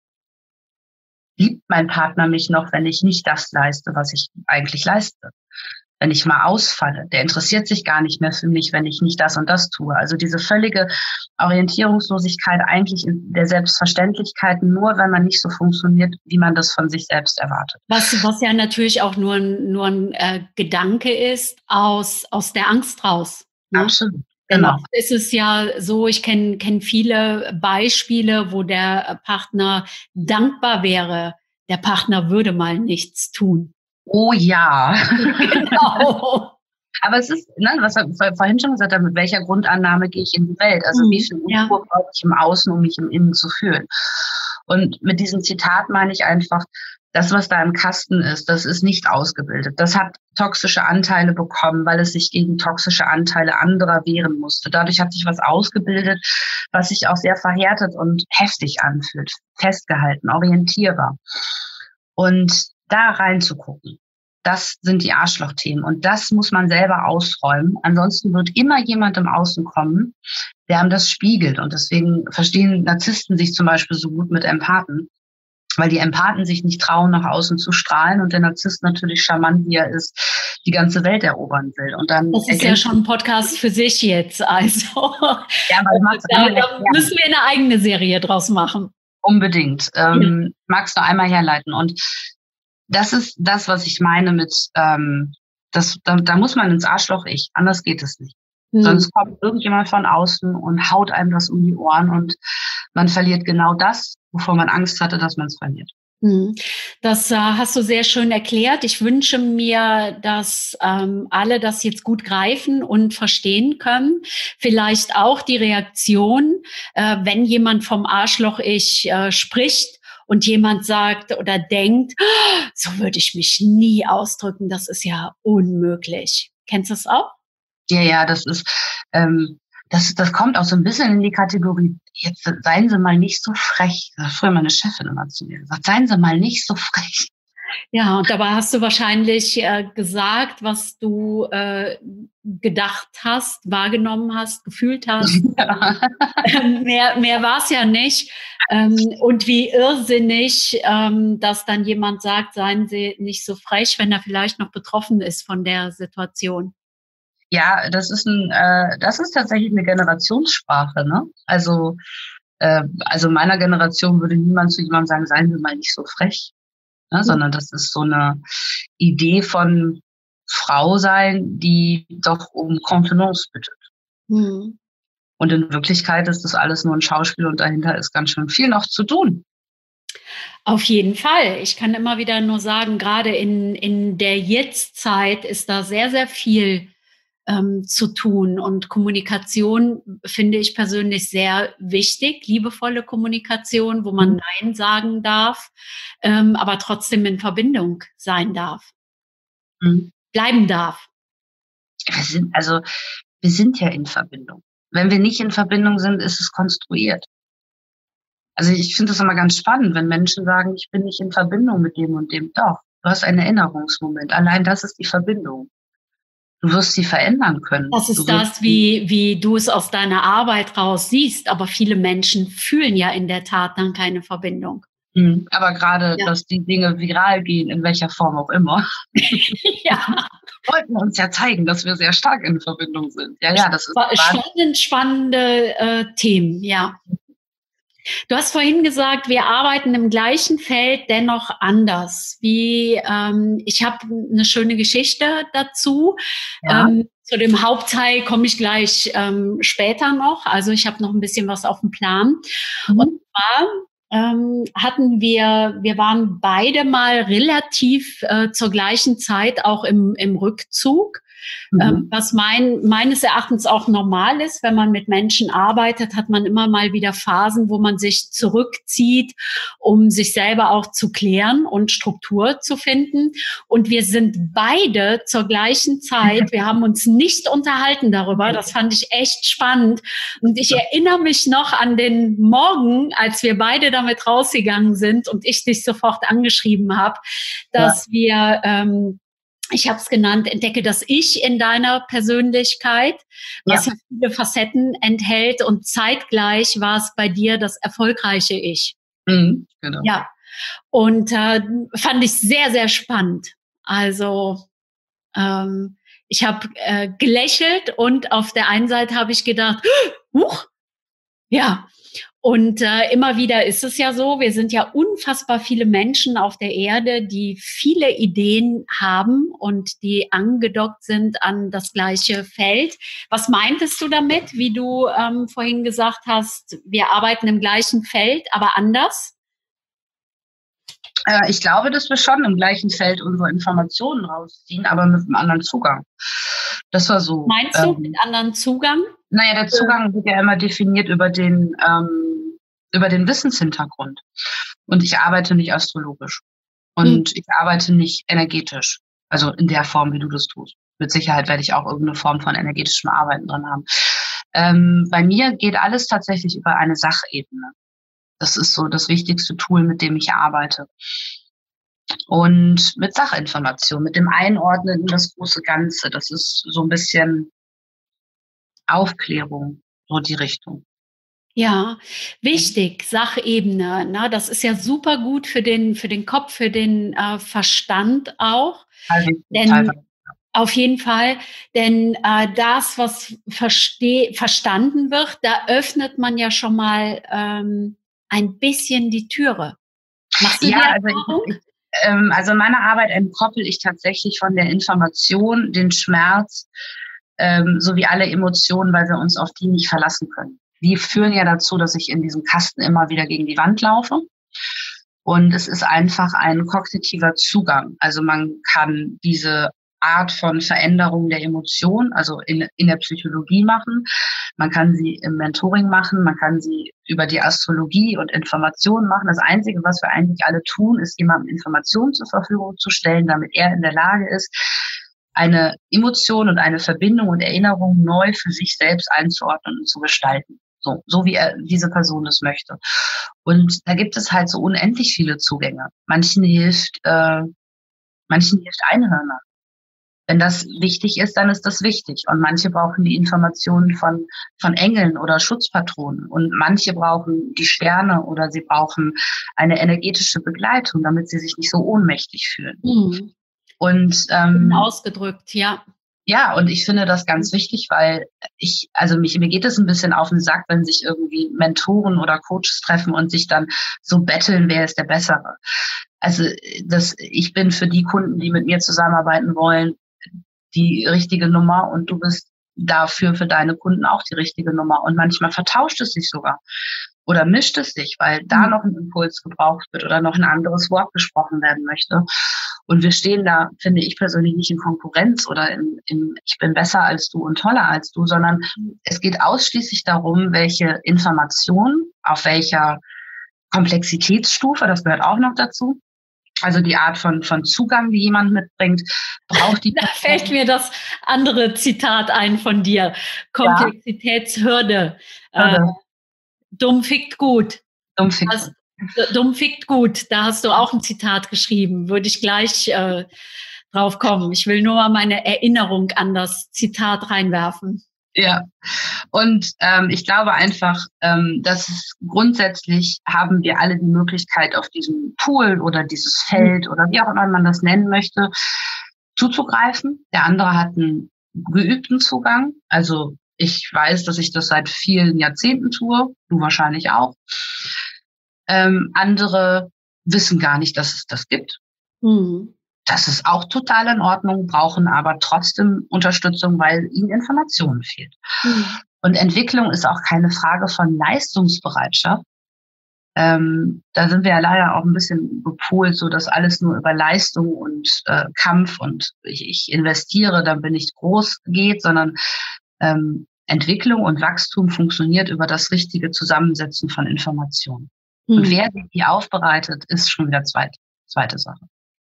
A: Liebt mein Partner mich noch, wenn ich nicht das leiste, was ich eigentlich leiste? Wenn ich mal ausfalle, der interessiert sich gar nicht mehr für mich, wenn ich nicht das und das tue. Also diese völlige Orientierungslosigkeit eigentlich in der Selbstverständlichkeit, nur wenn man nicht so funktioniert, wie man das von sich selbst erwartet.
B: Was, was ja natürlich auch nur ein, nur ein äh, Gedanke ist aus, aus der Angst raus.
A: Ne? Absolut.
B: Genau. Es ist ja so, ich kenne kenn viele Beispiele, wo der Partner dankbar wäre, der Partner würde mal nichts tun.
A: Oh ja.
B: Genau.
A: Aber es ist, ne, was er vorhin schon gesagt hat, mit welcher Grundannahme gehe ich in die Welt? Also mhm, wie viel
B: ja.
A: Uhr brauche ich im Außen, um mich im Innen zu fühlen? Und mit diesem Zitat meine ich einfach, das, was da im Kasten ist, das ist nicht ausgebildet. Das hat toxische Anteile bekommen, weil es sich gegen toxische Anteile anderer wehren musste. Dadurch hat sich was ausgebildet, was sich auch sehr verhärtet und heftig anfühlt, festgehalten, orientierbar. Und da reinzugucken, das sind die Arschlochthemen. Und das muss man selber ausräumen. Ansonsten wird immer jemand im Außen kommen, der einem das spiegelt. Und deswegen verstehen Narzissten sich zum Beispiel so gut mit Empathen. weil die Empathen sich nicht trauen, nach außen zu strahlen und der Narzisst natürlich charmant, wie er ist, die ganze Welt erobern will. Und dann
B: das ist ja schon ein Podcast für sich jetzt. Also
A: ja, weil
B: da, da müssen wir eine eigene Serie draus machen.
A: Unbedingt. Ähm, ja. Magst du einmal herleiten. Und das ist das, was ich meine mit, ähm, das, da, da muss man ins Arschloch-Ich. Anders geht es nicht. Hm. Sonst kommt irgendjemand von außen und haut einem das um die Ohren und man verliert genau das, wovor man Angst hatte, dass man es verliert.
B: Das äh, hast du sehr schön erklärt. Ich wünsche mir, dass ähm, alle das jetzt gut greifen und verstehen können. Vielleicht auch die Reaktion, äh, wenn jemand vom Arschloch-Ich äh, spricht und jemand sagt oder denkt, oh, so würde ich mich nie ausdrücken, das ist ja unmöglich. Kennst du das auch?
A: Ja, ja, das ist... Ähm Das, das kommt auch so ein bisschen in die Kategorie, jetzt seien Sie mal nicht so frech. Das hat früher meine Chefin immer zu mir gesagt, seien Sie mal nicht so frech.
B: Ja, und dabei hast du wahrscheinlich äh, gesagt, was du äh, gedacht hast, wahrgenommen hast, gefühlt hast. Ja. Ähm, mehr mehr war es ja nicht. Ähm, und wie irrsinnig, ähm, dass dann jemand sagt, seien Sie nicht so frech, wenn er vielleicht noch betroffen ist von der Situation.
A: Ja, das ist ein, äh, das ist tatsächlich eine Generationssprache, ne? Also, äh, also meiner Generation würde niemand zu jemandem sagen, seien Sie mal nicht so frech, ne? Mhm. Sondern das ist so eine Idee von Frau sein, die doch um Kontenance bittet. Mhm. Und in Wirklichkeit ist das alles nur ein Schauspiel und dahinter ist ganz schön viel noch zu tun.
B: Auf jeden Fall. Ich kann immer wieder nur sagen, gerade in, in der Jetztzeit ist da sehr, sehr viel Ähm, zu tun. Und Kommunikation finde ich persönlich sehr wichtig, liebevolle Kommunikation, wo man Nein sagen darf, ähm, aber trotzdem in Verbindung sein darf, mhm. bleiben darf.
A: Wir sind, also wir sind ja in Verbindung. Wenn wir nicht in Verbindung sind, ist es konstruiert. Also ich finde das immer ganz spannend, wenn Menschen sagen, ich bin nicht in Verbindung mit dem und dem. Doch, du hast einen Erinnerungsmoment. Allein das ist die Verbindung. Du wirst sie verändern können.
B: Das ist das, wie, wie du es aus deiner Arbeit raus siehst. Aber viele Menschen fühlen ja in der Tat dann keine Verbindung.
A: Mhm. Aber gerade, ja. dass die Dinge viral gehen, in welcher Form auch immer, ja. wollten uns ja zeigen, dass wir sehr stark in Verbindung sind. Ja, ja, das ist
B: spannend, spannende äh, Themen, ja. Du hast vorhin gesagt, wir arbeiten im gleichen Feld, dennoch anders. Wie ähm, ich habe eine schöne Geschichte dazu. Ja. Ähm, zu dem Hauptteil komme ich gleich ähm, später noch. Also ich habe noch ein bisschen was auf dem Plan. Mhm. Und zwar ähm, hatten wir, wir waren beide mal relativ äh, zur gleichen Zeit auch im, im Rückzug. Mhm. Ähm, was mein, meines Erachtens auch normal ist, wenn man mit Menschen arbeitet, hat man immer mal wieder Phasen, wo man sich zurückzieht, um sich selber auch zu klären und Struktur zu finden. Und wir sind beide zur gleichen Zeit, wir haben uns nicht unterhalten darüber, das fand ich echt spannend. Und ich erinnere mich noch an den Morgen, als wir beide damit rausgegangen sind und ich dich sofort angeschrieben habe, dass ja. wir... Ähm, ich habe es genannt, entdecke das Ich in deiner Persönlichkeit, was ja. ja viele Facetten enthält. Und zeitgleich war es bei dir das erfolgreiche Ich.
A: Mhm, genau.
B: Ja, und äh, fand ich sehr, sehr spannend. Also ähm, ich habe äh, gelächelt und auf der einen Seite habe ich gedacht, huch, ja. Und äh, immer wieder ist es ja so, wir sind ja unfassbar viele Menschen auf der Erde, die viele Ideen haben und die angedockt sind an das gleiche Feld. Was meintest du damit, wie du ähm, vorhin gesagt hast, wir arbeiten im gleichen Feld, aber anders?
A: Äh, ich glaube, dass wir schon im gleichen Feld unsere Informationen rausziehen, aber mit einem anderen Zugang. Das war so.
B: Meinst du ähm, mit anderen Zugang?
A: Naja, der Zugang wird ja immer definiert über den ähm, über den Wissenshintergrund. Und ich arbeite nicht astrologisch. Und hm. ich arbeite nicht energetisch. Also in der Form, wie du das tust. Mit Sicherheit werde ich auch irgendeine Form von energetischem Arbeiten dran haben. Ähm, bei mir geht alles tatsächlich über eine Sachebene. Das ist so das wichtigste Tool, mit dem ich arbeite. Und mit Sachinformation, mit dem Einordnen in das große Ganze. Das ist so ein bisschen Aufklärung, so die Richtung.
B: Ja, wichtig, Sachebene, ne? Das ist ja super gut für den für den Kopf, für den, äh, Verstand auch.
A: Also,
B: Denn auf jeden Fall, denn, äh, das, was versteh verstanden wird, da öffnet man ja schon mal, ähm, ein bisschen die Türe. Machst du die
A: ja, also
B: Erfahrung?
A: ich, ich, ähm, also in meiner Arbeit entkoppel ich tatsächlich von der Information den Schmerz, ähm, sowie alle Emotionen, weil wir uns auf die nicht verlassen können. Die führen ja dazu, dass ich in diesem Kasten immer wieder gegen die Wand laufe. Und es ist einfach ein kognitiver Zugang. Also man kann diese Art von Veränderung der Emotion, also in, in der Psychologie machen. Man kann sie im Mentoring machen. Man kann sie über die Astrologie und Informationen machen. Das Einzige, was wir eigentlich alle tun, ist, jemandem Informationen zur Verfügung zu stellen, damit er in der Lage ist, eine Emotion und eine Verbindung und Erinnerung neu für sich selbst einzuordnen und zu gestalten. So, so wie er, diese Person es möchte. Und da gibt es halt so unendlich viele Zugänge. Manchen hilft, äh, manchen hilft Einhörner. Wenn das wichtig ist, dann ist das wichtig. Und manche brauchen die Informationen von, von Engeln oder Schutzpatronen. Und manche brauchen die Sterne oder sie brauchen eine energetische Begleitung, damit sie sich nicht so ohnmächtig fühlen.
B: Mhm.
A: Und, ähm,
B: ausgedrückt, ja.
A: Ja, und ich finde das ganz wichtig, weil ich, also mich, mir geht es ein bisschen auf den Sack, wenn sich irgendwie Mentoren oder Coaches treffen und sich dann so betteln, wer ist der Bessere. Also das, ich bin für die Kunden, die mit mir zusammenarbeiten wollen, die richtige Nummer und du bist dafür für deine Kunden auch die richtige Nummer. Und manchmal vertauscht es sich sogar oder mischt es sich, weil da noch ein Impuls gebraucht wird oder noch ein anderes Wort gesprochen werden möchte. Und wir stehen da, finde ich persönlich, nicht in Konkurrenz oder in, in ich bin besser als du und toller als du, sondern es geht ausschließlich darum, welche Informationen, auf welcher Komplexitätsstufe, das gehört auch noch dazu, also die Art von, von Zugang, die jemand mitbringt, braucht die.
B: Da fällt mir das andere Zitat ein von dir. Komplexitätshürde. Ja. Äh, dumm fickt gut.
A: Dumm fickt
B: gut. Dumm fickt gut. Da hast du auch ein Zitat geschrieben. Würde ich gleich äh, drauf kommen. Ich will nur mal meine Erinnerung an das Zitat reinwerfen.
A: Ja, und ähm, ich glaube einfach, ähm, dass es grundsätzlich haben wir alle die Möglichkeit, auf diesen Pool oder dieses Feld oder wie auch immer man das nennen möchte, zuzugreifen. Der andere hat einen geübten Zugang. Also ich weiß, dass ich das seit vielen Jahrzehnten tue, du wahrscheinlich auch. Ähm, andere wissen gar nicht, dass es das gibt. Mhm. Das ist auch total in Ordnung, brauchen aber trotzdem Unterstützung, weil ihnen Informationen fehlt. Mhm. Und Entwicklung ist auch keine Frage von Leistungsbereitschaft. Ähm, da sind wir ja leider auch ein bisschen gepolt, so dass alles nur über Leistung und äh, Kampf und ich, ich investiere, dann bin ich groß geht, sondern ähm, Entwicklung und Wachstum funktioniert über das richtige Zusammensetzen von Informationen. Mhm. Und wer die aufbereitet, ist schon wieder zweite, zweite Sache.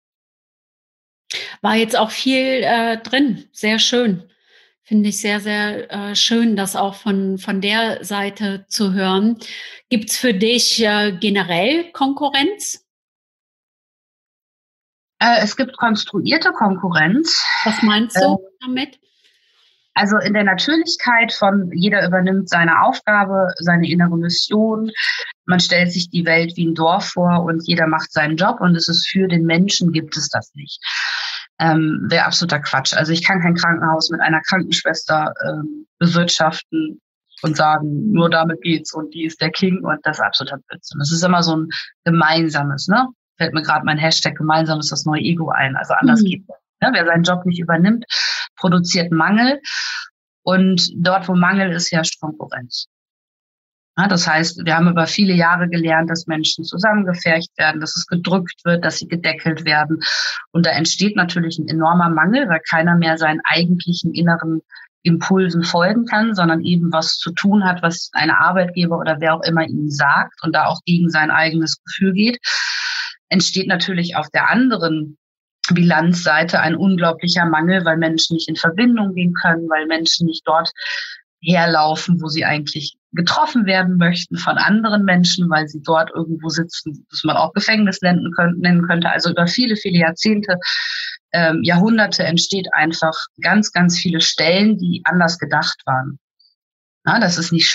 B: War jetzt auch viel äh, drin, sehr schön. Finde ich sehr, sehr äh, schön, das auch von, von der Seite zu hören. Gibt es für dich äh, generell Konkurrenz?
A: Äh, es gibt konstruierte Konkurrenz.
B: Was meinst du äh, damit?
A: Also in der Natürlichkeit von jeder übernimmt seine Aufgabe, seine innere Mission. Man stellt sich die Welt wie ein Dorf vor und jeder macht seinen Job und es ist für den Menschen, gibt es das nicht. Ähm, wäre absoluter Quatsch. Also ich kann kein Krankenhaus mit einer Krankenschwester ähm, bewirtschaften und sagen, nur damit geht's und die ist der King und das ist absoluter Blödsinn. Das ist immer so ein gemeinsames, ne? Fällt mir gerade mein Hashtag gemeinsam ist das neue Ego ein. Also anders mhm. geht es. Ne? Wer seinen Job nicht übernimmt, produziert Mangel und dort, wo Mangel ist, herrscht Konkurrenz. Ja, das heißt, wir haben über viele Jahre gelernt, dass Menschen zusammengefercht werden, dass es gedrückt wird, dass sie gedeckelt werden. Und da entsteht natürlich ein enormer Mangel, weil keiner mehr seinen eigentlichen inneren Impulsen folgen kann, sondern eben was zu tun hat, was ein Arbeitgeber oder wer auch immer ihnen sagt und da auch gegen sein eigenes Gefühl geht. Entsteht natürlich auf der anderen Bilanzseite ein unglaublicher Mangel, weil Menschen nicht in Verbindung gehen können, weil Menschen nicht dort herlaufen, wo sie eigentlich getroffen werden möchten von anderen Menschen, weil sie dort irgendwo sitzen, das man auch Gefängnis nennen könnte. Also über viele, viele Jahrzehnte, ähm, Jahrhunderte entsteht einfach ganz, ganz viele Stellen, die anders gedacht waren. Ja, das ist nicht schlimm,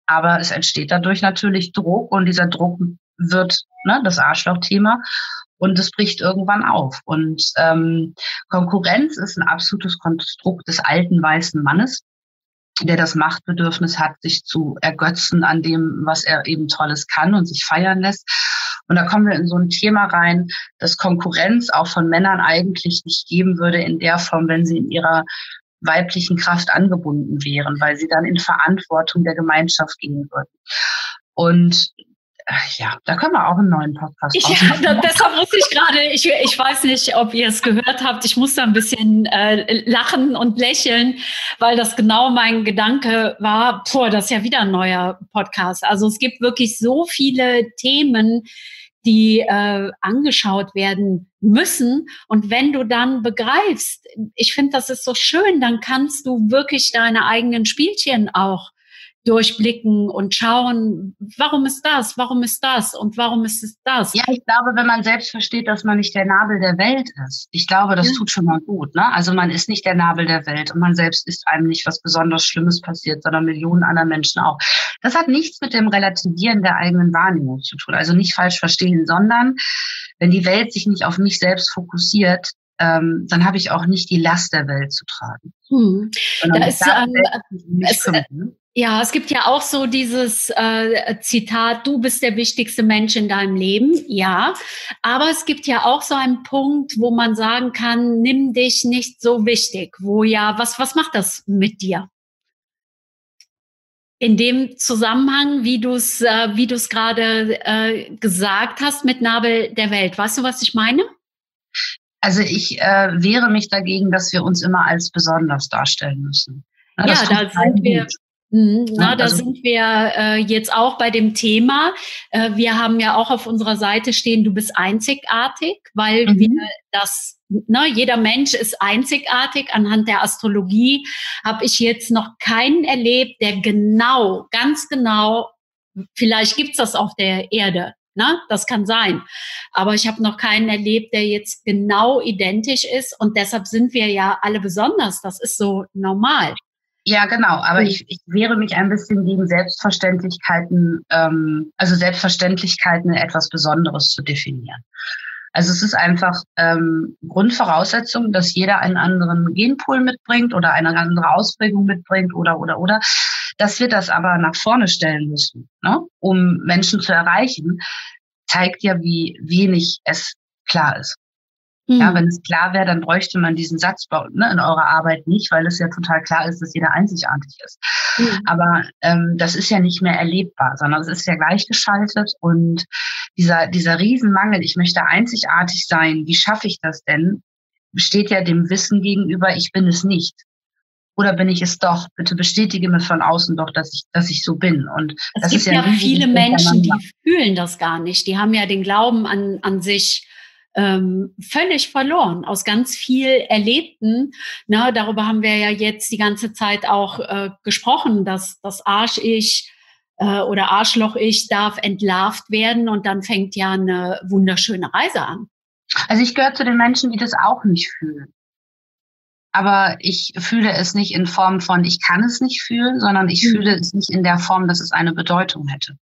A: aber es entsteht dadurch natürlich Druck und dieser Druck wird, ne, das Arschloch-Thema, und es bricht irgendwann auf. Und ähm, Konkurrenz ist ein absolutes Konstrukt des alten weißen Mannes, der das Machtbedürfnis hat, sich zu ergötzen an dem, was er eben Tolles kann und sich feiern lässt. Und da kommen wir in so ein Thema rein, dass Konkurrenz auch von Männern eigentlich nicht geben würde in der Form, wenn sie in ihrer weiblichen Kraft angebunden wären, weil sie dann in Verantwortung der Gemeinschaft gehen würden. Und ja, da können wir auch einen neuen Podcast machen.
B: Ja, deshalb muss ich gerade, ich, ich weiß nicht, ob ihr es gehört habt, ich musste ein bisschen äh, lachen und lächeln, weil das genau mein Gedanke war, boah, das ist ja wieder ein neuer Podcast. Also es gibt wirklich so viele Themen, die äh, angeschaut werden müssen. Und wenn du dann begreifst, ich finde, das ist so schön, dann kannst du wirklich deine eigenen Spielchen auch durchblicken und schauen, warum ist das, warum ist das und warum ist es das?
A: Ja, ich glaube, wenn man selbst versteht, dass man nicht der Nabel der Welt ist, ich glaube, das ja. tut schon mal gut, ne? Also man ist nicht der Nabel der Welt und man selbst ist einem nicht was besonders Schlimmes passiert, sondern Millionen anderer Menschen auch. Das hat nichts mit dem Relativieren der eigenen Wahrnehmung zu tun, also nicht falsch verstehen, sondern wenn die Welt sich nicht auf mich selbst fokussiert, ähm, dann habe ich auch nicht die Last der Welt zu tragen.
B: Hm. Da ist, ähm, es, äh, ja, es gibt ja auch so dieses äh, Zitat, du bist der wichtigste Mensch in deinem Leben. Ja, aber es gibt ja auch so einen Punkt, wo man sagen kann, nimm dich nicht so wichtig. Wo ja, was, was macht das mit dir? In dem Zusammenhang, wie du es äh, wie du es gerade äh, gesagt hast, mit Nabel der Welt. Weißt du, was ich meine?
A: Also ich äh, wehre mich dagegen, dass wir uns immer als besonders darstellen müssen.
B: Ja, ja da sind wir... Mhm, na, da also, sind wir äh, jetzt auch bei dem Thema. Äh, wir haben ja auch auf unserer Seite stehen, du bist einzigartig, weil mhm. wir das, ne, jeder Mensch ist einzigartig. Anhand der Astrologie habe ich jetzt noch keinen erlebt, der genau, ganz genau, vielleicht gibt's das auf der Erde, ne, das kann sein. Aber ich habe noch keinen erlebt, der jetzt genau identisch ist. Und deshalb sind wir ja alle besonders. Das ist so normal.
A: Ja, genau. Aber ich, ich wehre mich ein bisschen gegen Selbstverständlichkeiten, ähm, also Selbstverständlichkeiten, etwas Besonderes zu definieren. Also es ist einfach ähm, Grundvoraussetzung, dass jeder einen anderen Genpool mitbringt oder eine andere Ausprägung mitbringt oder, oder, oder. Dass wir das aber nach vorne stellen müssen, ne, um Menschen zu erreichen, zeigt ja, wie wenig es klar ist. Ja, wenn es klar wäre, dann bräuchte man diesen Satz ne, in eurer Arbeit nicht, weil es ja total klar ist, dass jeder einzigartig ist. Mhm. Aber ähm, das ist ja nicht mehr erlebbar, sondern es ist ja gleichgeschaltet und dieser dieser Riesenmangel, ich möchte einzigartig sein, wie schaffe ich das denn, steht ja dem Wissen gegenüber, ich bin es nicht. Oder bin ich es doch? Bitte bestätige mir von außen doch, dass ich dass ich so bin. Und
B: es
A: das
B: gibt
A: ist ja,
B: ja viele Menschen, die fühlen das gar nicht. Die haben ja den Glauben an an sich Ähm, völlig verloren aus ganz viel Erlebten. Na, darüber haben wir ja jetzt die ganze Zeit auch äh, gesprochen, dass das Arsch-Ich äh, oder Arschloch-Ich darf entlarvt werden und dann fängt ja eine wunderschöne Reise an.
A: Also ich gehöre zu den Menschen, die das auch nicht fühlen. Aber ich fühle es nicht in Form von, ich kann es nicht fühlen, sondern ich mhm. fühle es nicht in der Form, dass es eine Bedeutung hätte.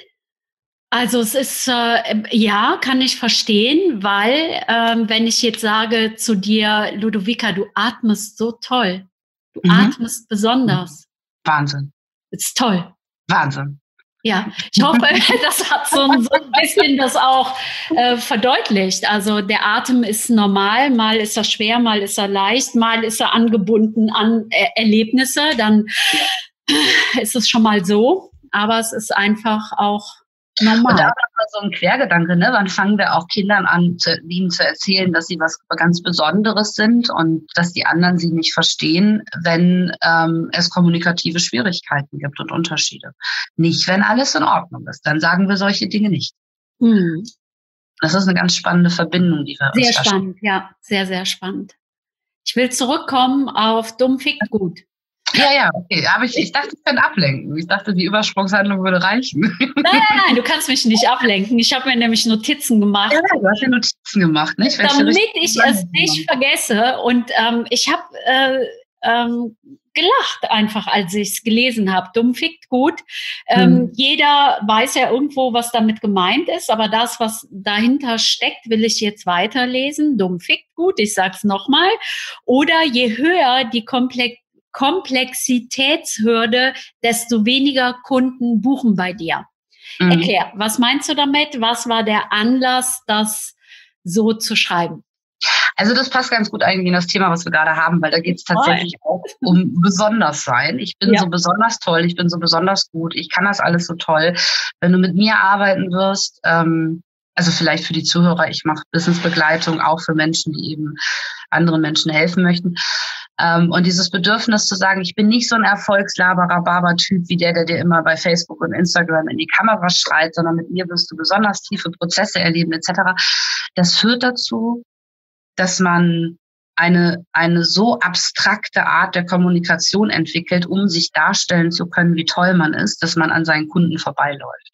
B: Also es ist, äh, ja, kann ich verstehen, weil ähm, wenn ich jetzt sage zu dir, Ludovica, du atmest so toll, du mhm. atmest besonders.
A: Wahnsinn.
B: Ist toll.
A: Wahnsinn.
B: Ja, ich hoffe, das hat so, so ein bisschen das auch äh, verdeutlicht. Also der Atem ist normal, mal ist er schwer, mal ist er leicht, mal ist er angebunden an äh, Erlebnisse, dann ja. ist es schon mal so, aber es ist einfach auch normal.
A: Und da war so ein Quergedanke, ne? Wann fangen wir auch Kindern an, zu, ihnen zu erzählen, dass sie was ganz Besonderes sind und dass die anderen sie nicht verstehen, wenn ähm, es kommunikative Schwierigkeiten gibt und Unterschiede. Nicht, wenn alles in Ordnung ist. Dann sagen wir solche Dinge nicht. Mhm. Das ist eine ganz spannende Verbindung, die wir
B: Sehr
A: uns
B: spannend, ja. Sehr, sehr spannend. Ich will zurückkommen auf Dumm fickt gut.
A: Ja, ja, okay. Aber ich, ich dachte, ich kann ablenken. Ich dachte, die Übersprungshandlung würde reichen.
B: Nein, nein, nein, du kannst mich nicht ablenken. Ich habe mir nämlich Notizen gemacht.
A: Ja, du hast ja Notizen gemacht, nicht?
B: Damit ich es nicht vergesse. Und ähm, ich habe äh, ähm, gelacht einfach, als ich es gelesen habe. Dumm fickt gut. Ähm,
A: Hm.
B: Jeder weiß ja irgendwo, was damit gemeint ist, aber das, was dahinter steckt, will ich jetzt weiterlesen. Dumm fickt gut, ich sag's nochmal. Oder je höher die Komplex Komplexitätshürde, desto weniger Kunden buchen bei dir.
A: Hm.
B: Erklär, was meinst du damit? Was war der Anlass, das so zu schreiben?
A: Also das passt ganz gut eigentlich in das Thema, was wir gerade haben, weil da geht es tatsächlich auch um besonders sein. Ich bin ja. so besonders toll, ich bin so besonders gut, ich kann das alles so toll. Wenn du mit mir arbeiten wirst, ähm, also vielleicht für die Zuhörer, ich mache Businessbegleitung auch für Menschen, die eben anderen Menschen helfen möchten. Ähm, und dieses Bedürfnis zu sagen, ich bin nicht so ein Erfolgslaberer, Barber-Typ wie der, der dir immer bei Facebook und Instagram in die Kamera schreit, sondern mit mir wirst du besonders tiefe Prozesse erleben et cetera. Das führt dazu, dass man eine, eine so abstrakte Art der Kommunikation entwickelt, um sich darstellen zu können, wie toll man ist, dass man an seinen Kunden vorbeiläuft.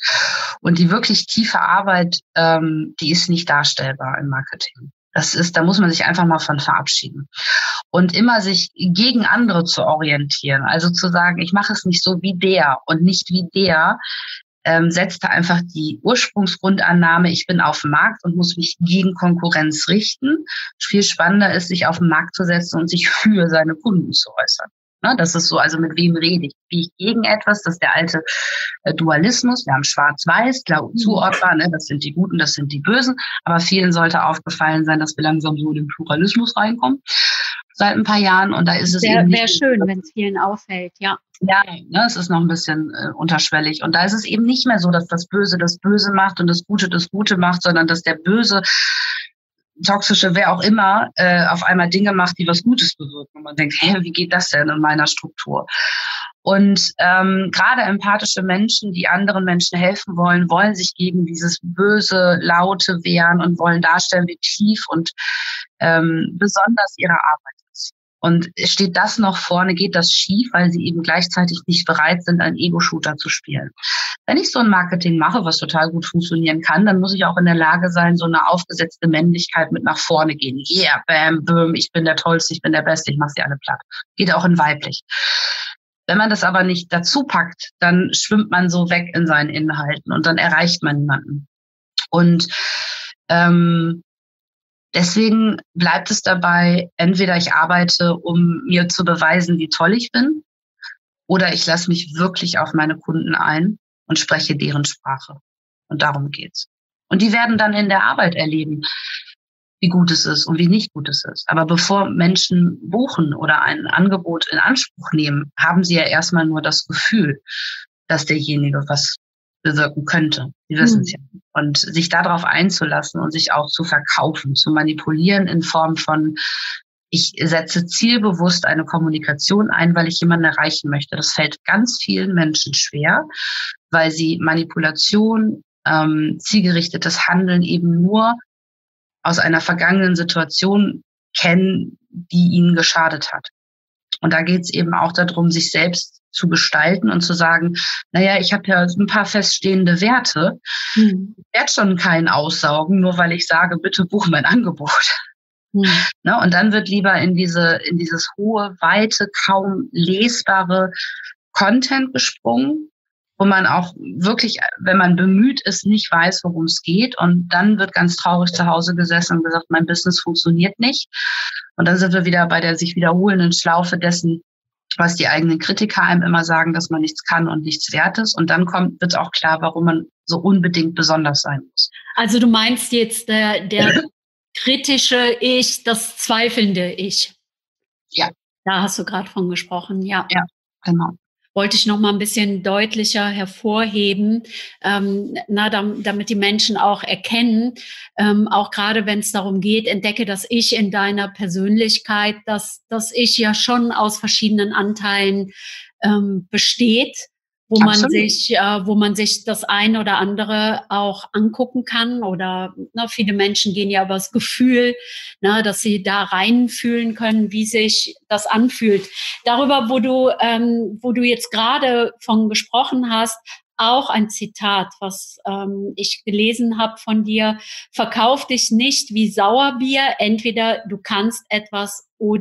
A: Und die wirklich tiefe Arbeit, ähm, die ist nicht darstellbar im Marketing. Das ist, da muss man sich einfach mal von verabschieden. Und immer sich gegen andere zu orientieren, also zu sagen, ich mache es nicht so wie der und nicht wie der, Ähm, setzte einfach die Ursprungsgrundannahme, ich bin auf dem Markt und muss mich gegen Konkurrenz richten. Viel spannender ist, sich auf den Markt zu setzen und sich für seine Kunden zu äußern. Ne, das ist so, also mit wem rede ich? Wie ich gegen etwas? Das ist der alte äh, Dualismus. Wir haben Schwarz-Weiß, klar zuordbar, ne? Das sind die Guten, das sind die Bösen. Aber vielen sollte aufgefallen sein, dass wir langsam so in den Pluralismus reinkommen seit ein paar Jahren. Und da ist es
B: Wär,
A: eben nicht...
B: Wäre schön, wenn es vielen auffällt, ja.
A: Ja, ne, es ist noch ein bisschen äh, unterschwellig. Und da ist es eben nicht mehr so, dass das Böse das Böse macht und das Gute das Gute macht, sondern dass der Böse, toxische, wer auch immer, äh, auf einmal Dinge macht, die was Gutes bewirken. Und man denkt, hä, wie geht das denn in meiner Struktur? Und ähm, gerade empathische Menschen, die anderen Menschen helfen wollen, wollen sich gegen dieses böse, laute wehren und wollen darstellen, wie tief und ähm, besonders ihre Arbeit ist. Und steht das noch vorne, geht das schief, weil sie eben gleichzeitig nicht bereit sind, einen Ego-Shooter zu spielen. Wenn ich so ein Marketing mache, was total gut funktionieren kann, dann muss ich auch in der Lage sein, so eine aufgesetzte Männlichkeit mit nach vorne gehen. Yeah, bam, boom, ich bin der Tollste, ich bin der Beste, ich mache sie alle platt. Geht auch in weiblich. Wenn man das aber nicht dazu packt, dann schwimmt man so weg in seinen Inhalten und dann erreicht man niemanden. Und ähm, deswegen bleibt es dabei, entweder ich arbeite, um mir zu beweisen, wie toll ich bin, oder ich lasse mich wirklich auf meine Kunden ein und spreche deren Sprache. Und darum geht's. Und die werden dann in der Arbeit erleben, wie gut es ist und wie nicht gut es ist. Aber bevor Menschen buchen oder ein Angebot in Anspruch nehmen, haben sie ja erstmal nur das Gefühl, dass derjenige was bewirken könnte. Sie wissen es ja. Und sich darauf einzulassen und sich auch zu verkaufen, zu manipulieren in Form von, ich setze zielbewusst eine Kommunikation ein, weil ich jemanden erreichen möchte. Das fällt ganz vielen Menschen schwer, weil sie Manipulation, ähm, zielgerichtetes Handeln eben nur aus einer vergangenen Situation kennen, die ihnen geschadet hat. Und da geht es eben auch darum, sich selbst zu gestalten und zu sagen, naja, ich habe ja ein paar feststehende Werte. Hm. Ich werde schon keinen aussaugen, nur weil ich sage, bitte buch mein Angebot. Hm. Ne, und dann wird lieber in diese in dieses hohe, weite, kaum lesbare Content gesprungen, wo man auch wirklich, wenn man bemüht ist, nicht weiß, worum es geht. Und dann wird ganz traurig zu Hause gesessen und gesagt, mein Business funktioniert nicht. Und dann sind wir wieder bei der sich wiederholenden Schlaufe dessen, was die eigenen Kritiker einem immer sagen, dass man nichts kann und nichts wert ist. Und dann kommt, wird auch klar, warum man so unbedingt besonders sein muss.
B: Also du meinst jetzt der, der kritische Ich, das zweifelnde Ich.
A: Ja.
B: Da hast du gerade von gesprochen, ja.
A: Ja, genau.
B: Wollte ich noch mal ein bisschen deutlicher hervorheben, ähm, na, damit die Menschen auch erkennen, ähm, auch gerade wenn es darum geht, entdecke das Ich in deiner Persönlichkeit, dass das Ich ja schon aus verschiedenen Anteilen ähm, besteht, wo Absolut. man sich, äh, wo man sich das eine oder andere auch angucken kann. Oder na, viele Menschen gehen ja über das Gefühl, na, dass sie da reinfühlen können, wie sich das anfühlt. Darüber, wo du, ähm, wo du jetzt gerade von gesprochen hast, auch ein Zitat, was ähm, ich gelesen habe von dir: Verkauf dich nicht wie Sauerbier. Entweder du kannst etwas oder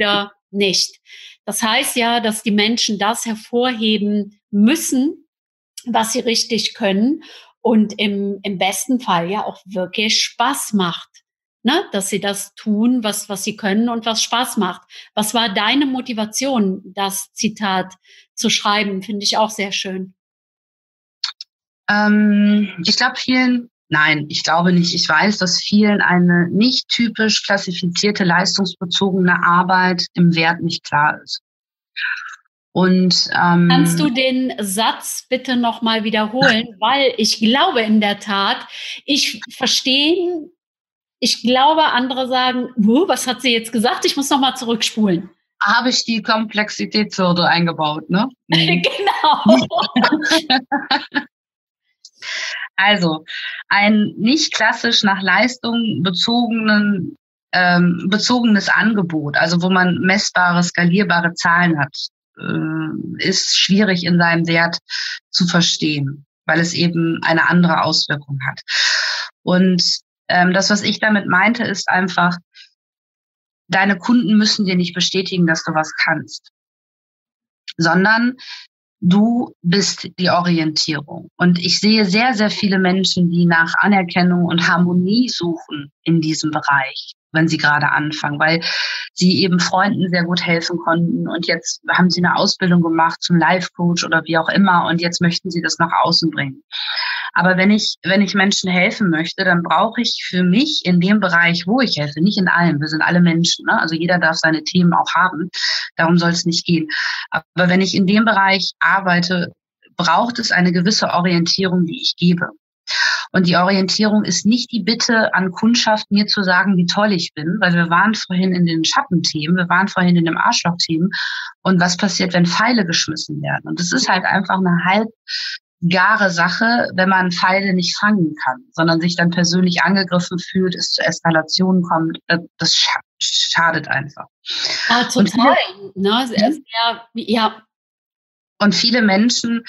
B: nicht. Das heißt ja, dass die Menschen das hervorheben müssen, was sie richtig können und im, im besten Fall ja auch wirklich Spaß macht. Ne? Dass sie das tun, was, was sie können und was Spaß macht. Was war deine Motivation, das Zitat zu schreiben? Finde ich auch sehr schön.
A: Ähm, ich glaube vielen, nein, ich glaube nicht. Ich weiß, dass vielen eine nicht typisch klassifizierte, leistungsbezogene Arbeit im Wert nicht klar ist. Und ähm,
B: kannst du den Satz bitte noch mal wiederholen, weil ich glaube in der Tat, ich verstehe, ich glaube, andere sagen, was hat sie jetzt gesagt? Ich muss noch mal zurückspulen.
A: Habe ich die Komplexitätshürde eingebaut, ne?
B: Mhm. Genau.
A: Also ein nicht klassisch nach Leistung bezogenen ähm, bezogenes Angebot, also wo man messbare, skalierbare Zahlen hat, äh, ist schwierig in seinem Wert zu verstehen, weil es eben eine andere Auswirkung hat. Und ähm, das, was ich damit meinte, ist einfach, deine Kunden müssen dir nicht bestätigen, dass du was kannst, sondern du bist die Orientierung. Und ich sehe sehr, sehr viele Menschen, die nach Anerkennung und Harmonie suchen in diesem Bereich, wenn sie gerade anfangen, weil sie eben Freunden sehr gut helfen konnten und jetzt haben sie eine Ausbildung gemacht zum Life-Coach oder wie auch immer und jetzt möchten sie das nach außen bringen. Aber wenn ich, wenn ich Menschen helfen möchte, dann brauche ich für mich in dem Bereich, wo ich helfe, nicht in allem, wir sind alle Menschen, ne? Also jeder darf seine Themen auch haben, darum soll es nicht gehen. Aber wenn ich in dem Bereich arbeite, braucht es eine gewisse Orientierung, die ich gebe. Und die Orientierung ist nicht die Bitte an Kundschaft, mir zu sagen, wie toll ich bin, weil wir waren vorhin in den Schattenthemen, wir waren vorhin in den Arschlochthemen. Und was passiert, wenn Pfeile geschmissen werden? Und es ist halt einfach eine halb gare Sache, wenn man Pfeile nicht fangen kann, sondern sich dann persönlich angegriffen fühlt, es zu Eskalationen kommt. Das scha- schadet einfach.
B: Ah, total. Und viele, ne? Ja, ja.
A: Und viele Menschen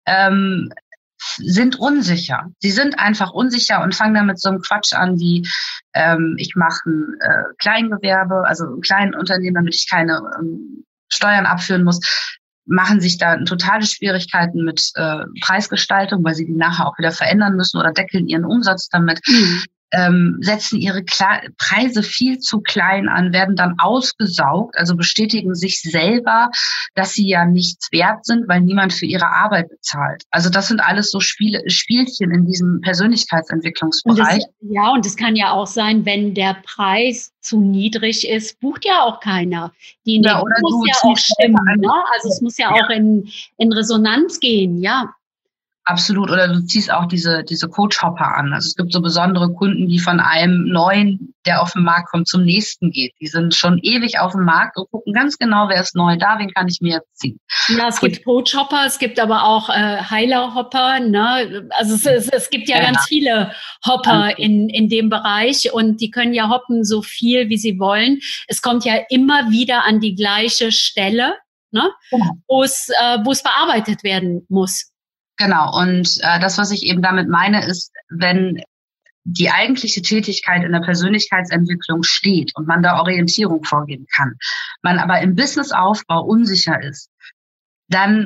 A: ähm, sind unsicher. Sie sind einfach unsicher und fangen dann mit so einem Quatsch an wie, ähm, ich mache ein äh, Kleingewerbe, also ein kleines Unternehmen, damit ich keine ähm, Steuern abführen muss, machen sich da totale Schwierigkeiten mit äh, Preisgestaltung, weil sie die nachher auch wieder verändern müssen oder deckeln ihren Umsatz damit. Mhm. Ähm, setzen ihre Kle- Preise viel zu klein an, werden dann ausgesaugt, also bestätigen sich selber, dass sie ja nichts wert sind, weil niemand für ihre Arbeit bezahlt. Also das sind alles so Spiele, Spielchen in diesem Persönlichkeitsentwicklungsbereich.
B: Und das, ja, und es kann ja auch sein, wenn der Preis zu niedrig ist, bucht ja auch keiner. Die
A: ja, oder
B: muss ja auch stimmen, ne? Also es muss ja, ja auch in, in Resonanz gehen, ja.
A: Absolut. Oder du ziehst auch diese, diese Coach-Hopper an. Also es gibt so besondere Kunden, die von einem neuen, der auf den Markt kommt, zum nächsten geht. Die sind schon ewig auf dem Markt und gucken ganz genau, wer ist neu da, wen kann ich mir jetzt ziehen.
B: Ja, es gibt Coach-Hopper, es gibt aber auch äh, Heiler-Hopper, ne? Also es, es, es gibt ja, ja ganz viele Hopper in, in dem Bereich und die können ja hoppen so viel, wie sie wollen. Es kommt ja immer wieder an die gleiche Stelle, ne? Genau. wo es, äh, wo es bearbeitet werden muss.
A: Genau, und äh, das, was ich eben damit meine, ist, wenn die eigentliche Tätigkeit in der Persönlichkeitsentwicklung steht und man da Orientierung vorgeben kann, man aber im Businessaufbau unsicher ist, dann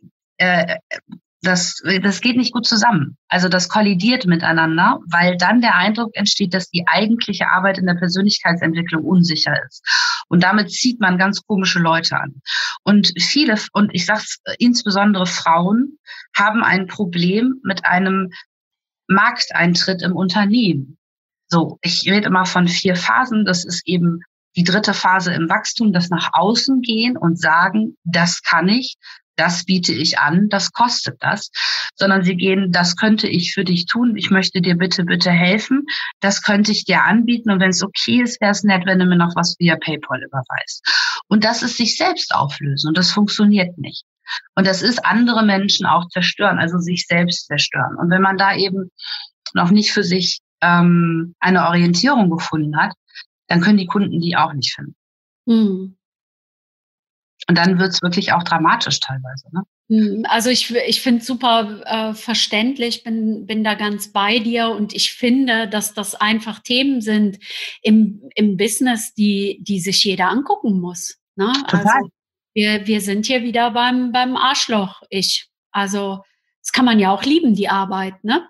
A: äh, das, das geht nicht gut zusammen. Also das kollidiert miteinander, weil dann der Eindruck entsteht, dass die eigentliche Arbeit in der Persönlichkeitsentwicklung unsicher ist. Und damit zieht man ganz komische Leute an. Und viele, und ich sage es insbesondere Frauen, haben ein Problem mit einem Markteintritt im Unternehmen. So, ich rede immer von vier Phasen. Das ist eben die dritte Phase im Wachstum, das nach außen gehen und sagen, das kann ich, das biete ich an, das kostet das, sondern sie gehen, das könnte ich für dich tun, ich möchte dir bitte, bitte helfen, das könnte ich dir anbieten und wenn es okay ist, wäre es nett, wenn du mir noch was via PayPal überweist. Und das ist sich selbst auflösen und das funktioniert nicht. Und das ist andere Menschen auch zerstören, also sich selbst zerstören. Und wenn man da eben noch nicht für sich ähm, eine Orientierung gefunden hat, dann können die Kunden die auch nicht finden. Mhm. Und dann wird's wirklich auch dramatisch teilweise, ne?
B: Also ich, ich finde es super äh, verständlich, bin, bin da ganz bei dir und ich finde, dass das einfach Themen sind im, im Business, die, die sich jeder angucken muss. Ne?
A: Total.
B: Also wir, wir sind hier wieder beim, beim Arschloch-Ich. Also das kann man ja auch lieben, die Arbeit, ne?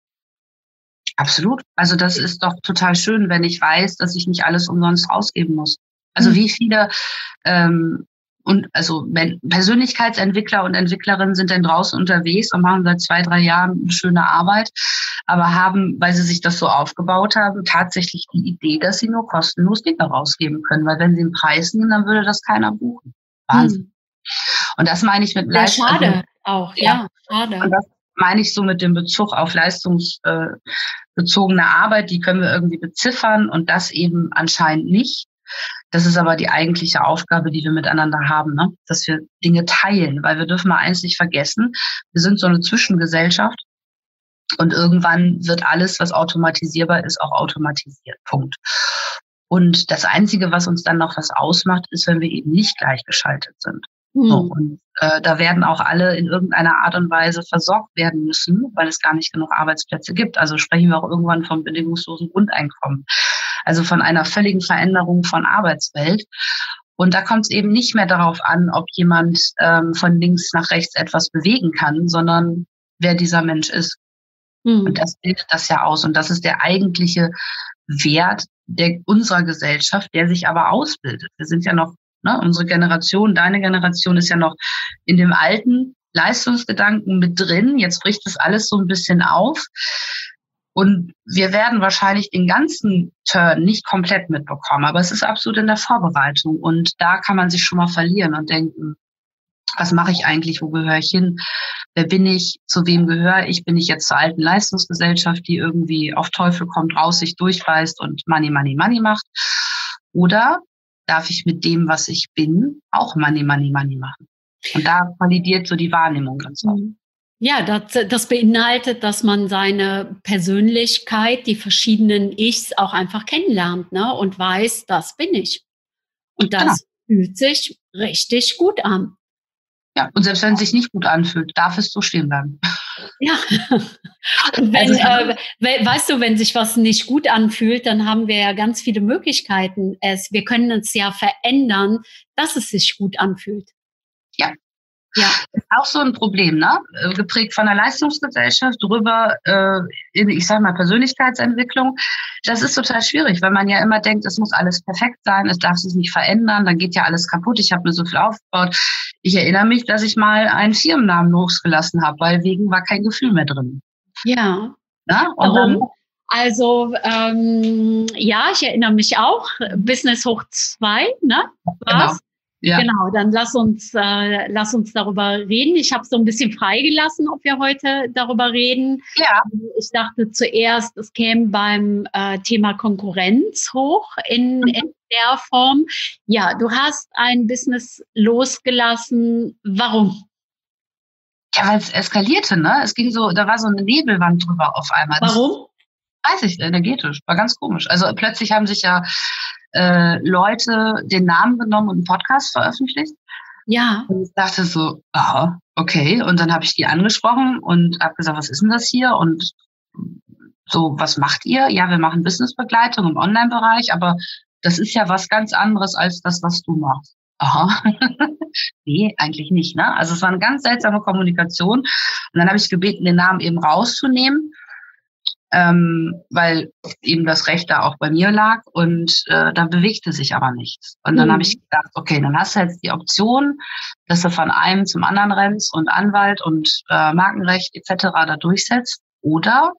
A: Absolut. Also das ist doch total schön, wenn ich weiß, dass ich nicht alles umsonst ausgeben muss. Also wie viele ähm, und also wenn Persönlichkeitsentwickler und Entwicklerinnen sind denn draußen unterwegs und machen seit zwei, drei Jahren eine schöne Arbeit, aber haben, weil sie sich das so aufgebaut haben, tatsächlich die Idee, dass sie nur kostenlos Dinge rausgeben können. Weil wenn sie einen Preis nehmen, dann würde das keiner buchen. Wahnsinn. Hm. Und das meine ich mit
B: ja,
A: Leistung.
B: Schade also, auch, ja, ja, schade.
A: Und das meine ich so mit dem Bezug auf leistungsbezogene Arbeit, die können wir irgendwie beziffern und das eben anscheinend nicht. Das ist aber die eigentliche Aufgabe, die wir miteinander haben, ne? Dass wir Dinge teilen, weil wir dürfen mal eins nicht vergessen, wir sind so eine Zwischengesellschaft und irgendwann wird alles, was automatisierbar ist, auch automatisiert. Punkt. Und das Einzige, was uns dann noch was ausmacht, ist, wenn wir eben nicht gleichgeschaltet sind. Mhm. So, und äh, da werden auch alle in irgendeiner Art und Weise versorgt werden müssen, weil es gar nicht genug Arbeitsplätze gibt. Also sprechen wir auch irgendwann vom bedingungslosen Grundeinkommen. Also von einer völligen Veränderung von Arbeitswelt. Und da kommt es eben nicht mehr darauf an, ob jemand ähm, von links nach rechts etwas bewegen kann, sondern wer dieser Mensch ist. Mhm. Und das bildet das ja aus. Und das ist der eigentliche Wert der, unserer Gesellschaft, der sich aber ausbildet. Wir sind ja noch, ne, unsere Generation, deine Generation ist ja noch in dem alten Leistungsgedanken mit drin. Jetzt bricht das alles so ein bisschen auf. Und wir werden wahrscheinlich den ganzen Turn nicht komplett mitbekommen, aber es ist absolut in der Vorbereitung. Und da kann man sich schon mal verlieren und denken, was mache ich eigentlich, wo gehöre ich hin, wer bin ich, zu wem gehöre ich, bin ich jetzt zur alten Leistungsgesellschaft, die irgendwie auf Teufel kommt raus, sich durchbeißt und Money, Money, Money macht, oder darf ich mit dem, was ich bin, auch Money, Money, Money machen? Und da kollidiert so die Wahrnehmung ganz oft.
B: Ja, das, das beinhaltet, dass man seine Persönlichkeit, die verschiedenen Ichs auch einfach kennenlernt, ne, und weiß, das bin ich. Und das genau. Fühlt sich richtig gut an.
A: Ja, und selbst wenn es sich nicht gut anfühlt, darf es so stehen bleiben.
B: Ja, und wenn, also, äh, weißt du, wenn sich was nicht gut anfühlt, dann haben wir ja ganz viele Möglichkeiten. Es, wir können uns ja verändern, dass es sich gut anfühlt.
A: Ja. Ja, ist auch so ein Problem, ne? Geprägt von der Leistungsgesellschaft drüber äh, in, ich sag mal, Persönlichkeitsentwicklung. Das ist total schwierig, weil man ja immer denkt, es muss alles perfekt sein, es darf sich nicht verändern, dann geht ja alles kaputt. Ich habe mir so viel aufgebaut. Ich erinnere mich, dass ich mal einen Firmennamen losgelassen habe, weil wegen war kein Gefühl mehr drin.
B: Ja.
A: Na? Und
B: Warum? Dann, also ähm, ja, ich erinnere mich auch. Business hoch zwei, ne? Was? Genau. Ja. Genau, dann lass uns, äh, lass uns darüber reden. Ich habe so ein bisschen freigelassen, ob wir heute darüber reden.
A: Ja.
B: Ich dachte zuerst, es käme beim äh, Thema Konkurrenz hoch in, mhm. in der Form. Ja, du hast ein Business losgelassen. Warum?
A: Ja, weil es eskalierte, ne? Es ging so, da war so eine Nebelwand drüber auf einmal.
B: Warum?
A: Das weiß ich, energetisch. War ganz komisch. Also plötzlich haben sich ja Äh, Leute den Namen genommen und einen Podcast veröffentlicht.
B: Ja.
A: Und ich dachte so, aha, okay. Und dann habe ich die angesprochen und habe gesagt, was ist denn das hier? Und so, was macht ihr? Ja, wir machen Businessbegleitung im Online-Bereich, aber das ist ja was ganz anderes als das, was du machst. Aha. Nee, eigentlich nicht, ne? Also es war eine ganz seltsame Kommunikation. Und dann habe ich gebeten, den Namen eben rauszunehmen. Ähm, weil eben das Recht da auch bei mir lag und äh, da bewegte sich aber nichts. Und dann mhm. habe ich gedacht, okay, dann hast du jetzt die Option, dass du von einem zum anderen rennst und Anwalt und äh, Markenrecht et cetera da durchsetzt oder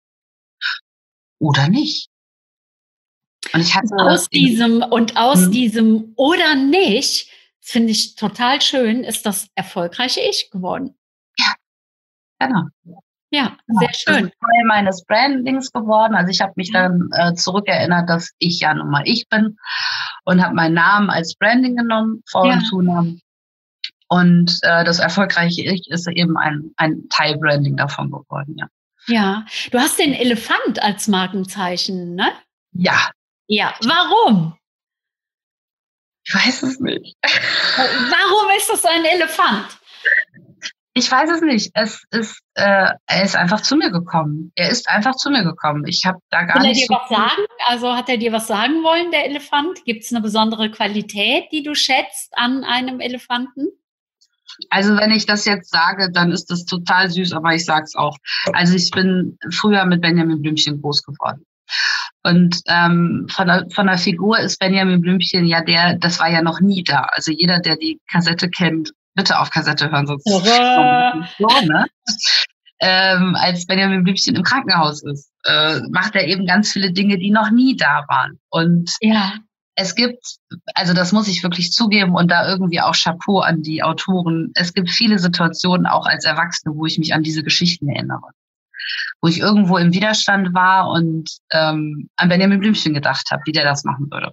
A: oder nicht. Und ich hatte
B: aus diesem und aus mhm. diesem oder nicht, finde ich total schön, ist das erfolgreiche Ich geworden.
A: Ja, genau.
B: Ja, sehr schön.
A: Das ist Teil meines Brandings geworden. Also ich habe mich dann äh, zurückerinnert, dass ich ja nun mal ich bin und habe meinen Namen als Branding genommen, Vor- und ja. Zunamen. Und äh, das erfolgreiche Ich ist eben ein, ein Teil-Branding davon geworden, ja.
B: Ja, du hast den Elefant als Markenzeichen, ne?
A: Ja.
B: Ja, warum?
A: Ich weiß es nicht.
B: Warum ist das ein Elefant?
A: Ich weiß es nicht. Es ist, äh, er ist einfach zu mir gekommen. Er ist einfach zu mir gekommen. Ich habe da gar
B: Will er
A: nicht
B: dir
A: so
B: was sagen? Also hat er dir was sagen wollen, der Elefant? Gibt es eine besondere Qualität, die du schätzt an einem Elefanten?
A: Also wenn ich das jetzt sage, dann ist das total süß, aber ich sage es auch. Also ich bin früher mit Benjamin Blümchen groß geworden. Und ähm, von, der, von der Figur ist Benjamin Blümchen ja der, das war ja noch nie da. Also jeder, der die Kassette kennt, bitte auf Kassette hören, sonst so, ne? Ähm, als Benjamin Blümchen im Krankenhaus ist, äh, macht er eben ganz viele Dinge, die noch nie da waren. Und
B: ja.
A: Es gibt, also das muss ich wirklich zugeben und da irgendwie auch Chapeau an die Autoren. Es gibt viele Situationen, auch als Erwachsene, wo ich mich an diese Geschichten erinnere. Wo ich irgendwo im Widerstand war und ähm, an Benjamin Blümchen gedacht habe, wie der das machen würde.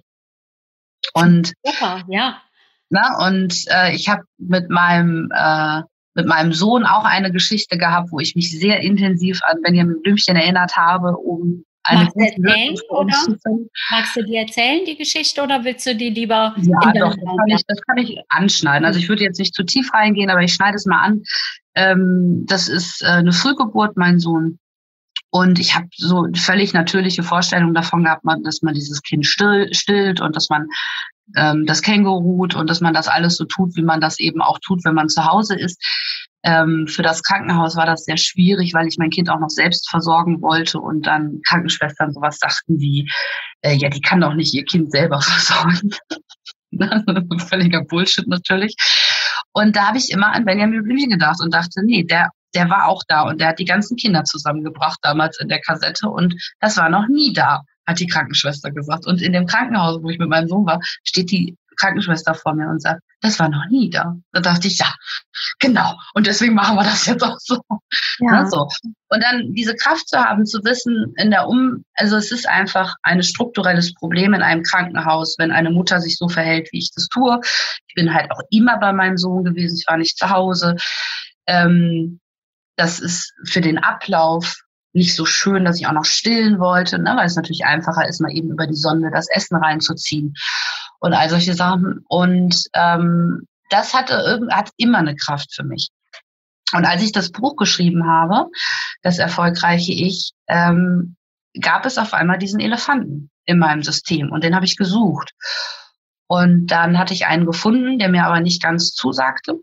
A: Und,
B: Super, ja.
A: Na, und äh, ich habe mit meinem äh, mit meinem Sohn auch eine Geschichte gehabt, wo ich mich sehr intensiv an Benjamin Blümchen erinnert habe, um eine
B: Magst, du erzählen, oder? Magst du die erzählen, die Geschichte, oder willst du die lieber?
A: Ja, doch, das kann, ich, das kann ich anschneiden. Also ich würde jetzt nicht zu tief reingehen, aber ich schneide es mal an. Ähm, das ist äh, eine Frühgeburt, mein Sohn. Und ich habe so völlig natürliche Vorstellungen davon gehabt, dass man dieses Kind still, stillt und dass man ähm, das Känguru ruht und dass man das alles so tut, wie man das eben auch tut, wenn man zu Hause ist. Ähm, für das Krankenhaus war das sehr schwierig, weil ich mein Kind auch noch selbst versorgen wollte und dann Krankenschwestern sowas sagten wie, äh, ja, die kann doch nicht ihr Kind selber versorgen. Völliger Bullshit natürlich. Und da habe ich immer an Benjamin Blümchen gedacht und dachte, nee, der, der war auch da und der hat die ganzen Kinder zusammengebracht damals in der Kassette und das war noch nie da, hat die Krankenschwester gesagt. Und in dem Krankenhaus, wo ich mit meinem Sohn war, steht die Krankenschwester vor mir und sagt, das war noch nie da. Da dachte ich, ja, genau. Und deswegen machen wir das jetzt auch so. Ja. Ja, so. Und dann diese Kraft zu haben, zu wissen, in der Um, also es ist einfach ein strukturelles Problem in einem Krankenhaus, wenn eine Mutter sich so verhält, wie ich das tue. Ich bin halt auch immer bei meinem Sohn gewesen. Ich war nicht zu Hause. Ähm, das ist für den Ablauf nicht so schön, dass ich auch noch stillen wollte, ne, weil es natürlich einfacher ist, mal eben über die Sonde das Essen reinzuziehen und all solche Sachen. Und ähm, das hatte hat immer eine Kraft für mich. Und als ich das Buch geschrieben habe, das erfolgreiche Ich, ähm, gab es auf einmal diesen Elefanten in meinem System und den habe ich gesucht. Und dann hatte ich einen gefunden, der mir aber nicht ganz zusagte.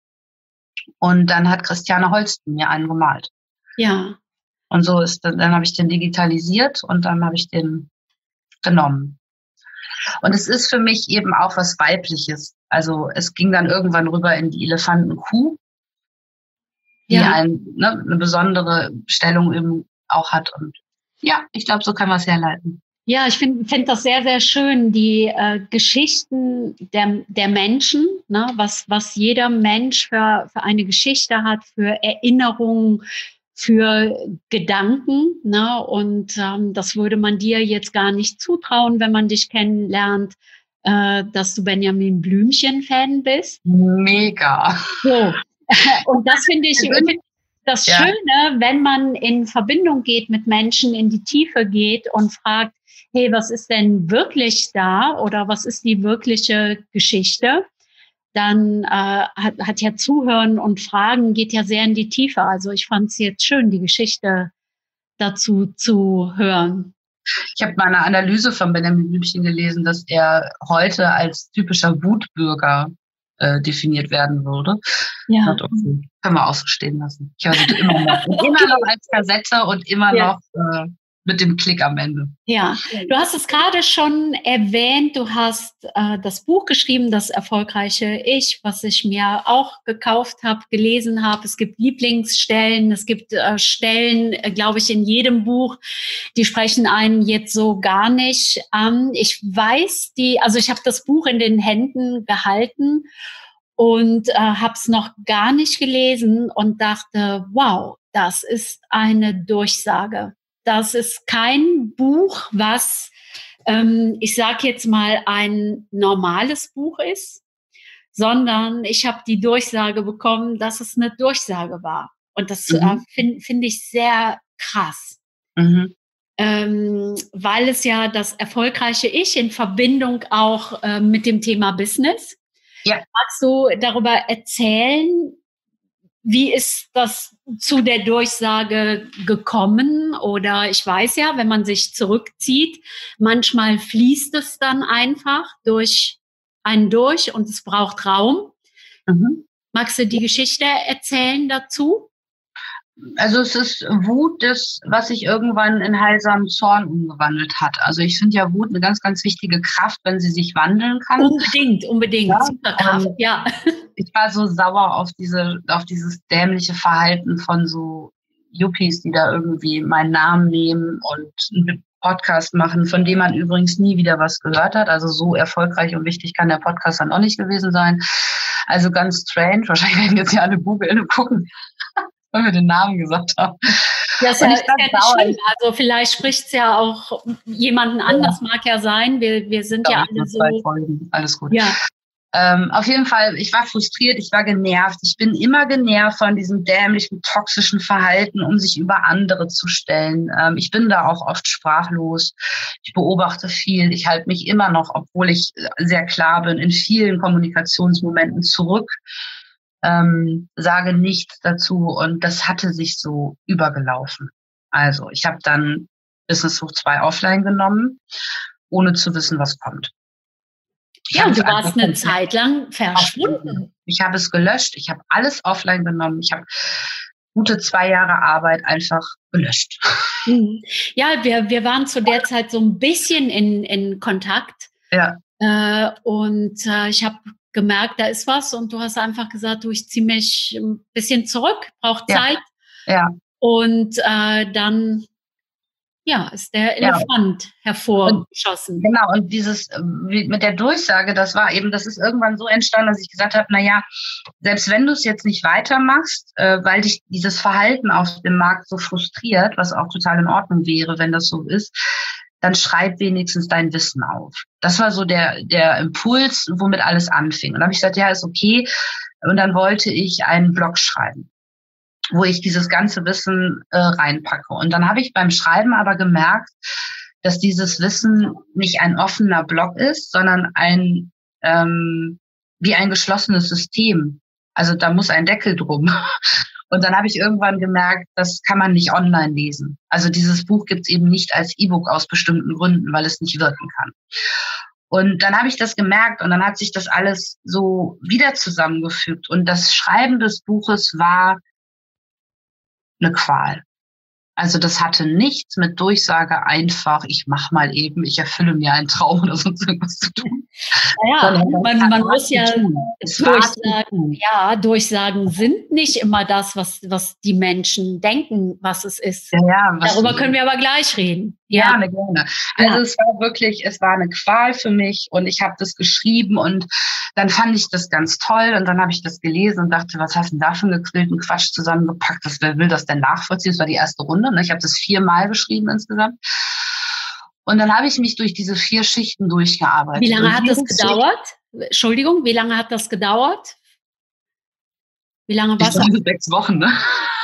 A: Und dann hat Christiane Holsten mir einen gemalt.
B: Ja.
A: Und so ist, dann, dann habe ich den digitalisiert und dann habe ich den genommen. Und es ist für mich eben auch was Weibliches. Also es ging dann irgendwann rüber in die Elefantenkuh, die ja. ein, ne, eine besondere Stellung eben auch hat. Und ja, ich glaube, so kann man es herleiten.
B: Ja, ich finde find das sehr, sehr schön, die äh, Geschichten der, der Menschen, ne, was, was jeder Mensch für, für eine Geschichte hat, für Erinnerungen, für Gedanken, ne? Und ähm, das würde man dir jetzt gar nicht zutrauen, wenn man dich kennenlernt, äh, dass du Benjamin Blümchen-Fan bist.
A: Mega.
B: So. Und das finde ich find das ja. Schöne, wenn man in Verbindung geht mit Menschen, in die Tiefe geht und fragt, hey, was ist denn wirklich da oder was ist die wirkliche Geschichte? Dann äh, hat, hat ja Zuhören und Fragen geht ja sehr in die Tiefe. Also ich fand es jetzt schön, die Geschichte dazu zu hören.
A: Ich habe mal eine Analyse von Benjamin Blümchen gelesen, dass er heute als typischer Wutbürger äh, definiert werden würde. Ja. Dachte, okay, können wir auch so stehen lassen. Ich höre sie immer noch, immer noch als Kassette und immer ja. noch äh, mit dem Klick am Ende.
B: Ja, du hast es gerade schon erwähnt, du hast äh, das Buch geschrieben, das erfolgreiche Ich, was ich mir auch gekauft habe, gelesen habe. Es gibt Lieblingsstellen, es gibt äh, Stellen, äh, glaube ich, in jedem Buch, die sprechen einen jetzt so gar nicht an. Ich weiß die, also ich habe das Buch in den Händen gehalten und äh, habe es noch gar nicht gelesen und dachte, wow, das ist eine Durchsage. Das ist kein Buch, was, ähm, ich sage jetzt mal, ein normales Buch ist, sondern ich habe die Durchsage bekommen, dass es eine Durchsage war. Und das mhm. äh, finde find ich sehr krass, mhm. ähm, weil es ja das erfolgreiche Ich in Verbindung auch äh, mit dem Thema Business. Ja. Magst du darüber erzählen, wie ist das zu der Durchsage gekommen? Oder ich weiß ja, wenn man sich zurückzieht, manchmal fließt es dann einfach durch einen durch und es braucht Raum. Mhm. Magst du die Geschichte erzählen dazu?
A: Also es ist Wut, das, was sich irgendwann in heilsamen Zorn umgewandelt hat. Also ich finde ja Wut eine ganz, ganz wichtige Kraft, wenn sie sich wandeln kann.
B: Unbedingt, unbedingt.
A: Ja,
B: Superkraft,
A: ähm,
B: ja.
A: Ich war so sauer auf diese, auf dieses dämliche Verhalten von so Yuppies, die da irgendwie meinen Namen nehmen und einen Podcast machen, von dem man übrigens nie wieder was gehört hat. Also so erfolgreich und wichtig kann der Podcast dann auch nicht gewesen sein. Also ganz strange. Wahrscheinlich werden jetzt ja alle googeln und gucken, weil wir den Namen gesagt haben.
B: Ja, ist ja, ist ja nicht schlimm. Also vielleicht spricht es ja auch jemanden an, das mag ja sein. Wir, wir sind ja alle so.
A: Alles gut.
B: Ja.
A: Ähm, auf jeden Fall, ich war frustriert, ich war genervt. Ich bin immer genervt von diesem dämlichen, toxischen Verhalten, um sich über andere zu stellen. Ähm, ich bin da auch oft sprachlos. Ich beobachte viel. Ich halte mich immer noch, obwohl ich sehr klar bin, in vielen Kommunikationsmomenten zurück. Ähm, sage nichts dazu und das hatte sich so übergelaufen. Also ich habe dann Business Hoch zwei offline genommen, ohne zu wissen, was kommt. Ich
B: ja, und du warst eine Zeit lang verschwunden.
A: Ich habe es gelöscht, ich habe alles offline genommen, ich habe gute zwei Jahre Arbeit einfach gelöscht.
B: Ja, wir, wir waren zu der Zeit so ein bisschen in, in Kontakt.
A: Ja.
B: Äh, und äh, ich habe gemerkt, da ist was und du hast einfach gesagt, du, ich ziehe mich ein bisschen zurück, braucht Zeit.
A: Ja. ja.
B: Und äh, dann ja, ist der Elefant ja. hervorgeschossen.
A: Und, genau, und dieses mit der Durchsage, das war eben, das ist irgendwann so entstanden, dass ich gesagt habe, na ja, selbst wenn du es jetzt nicht weitermachst, äh, weil dich dieses Verhalten auf dem Markt so frustriert, was auch total in Ordnung wäre, wenn das so ist, dann schreib wenigstens dein Wissen auf. Das war so der, der Impuls, womit alles anfing. Und dann habe ich gesagt, ja, ist okay. Und dann wollte ich einen Blog schreiben, wo ich dieses ganze Wissen äh, reinpacke. Und dann habe ich beim Schreiben aber gemerkt, dass dieses Wissen nicht ein offener Blog ist, sondern ein ähm, wie ein geschlossenes System. Also da muss ein Deckel drum. Und dann habe ich irgendwann gemerkt, das kann man nicht online lesen. Also dieses Buch gibt es eben nicht als E-Book aus bestimmten Gründen, weil es nicht wirken kann. Und dann habe ich das gemerkt und dann hat sich das alles so wieder zusammengefügt. Und das Schreiben des Buches war eine Qual. Also das hatte nichts mit Durchsage einfach, ich mach mal eben, ich erfülle mir einen Traum oder sonst irgendwas zu tun.
B: Ja, man, man muss ja Durchsagen, ja, Durchsagen sind nicht immer das, was, was die Menschen denken, was es ist.
A: Ja, ja, was
B: Darüber können wir aber gleich reden.
A: Ja, ja gerne. Also ja. es war wirklich, es war eine Qual für mich und ich habe das geschrieben und dann fand ich das ganz toll und dann habe ich das gelesen und dachte, was hast du denn da für einen gequälten Quatsch zusammengepackt? Das, wer will das denn nachvollziehen? Das war die erste Runde. Ne? Ich habe das viermal geschrieben insgesamt. Und dann habe ich mich durch diese vier Schichten durchgearbeitet.
B: Wie lange hat das gedauert? Entschuldigung, wie lange hat das gedauert? Wie lange war es?
A: Sechs Wochen, ne?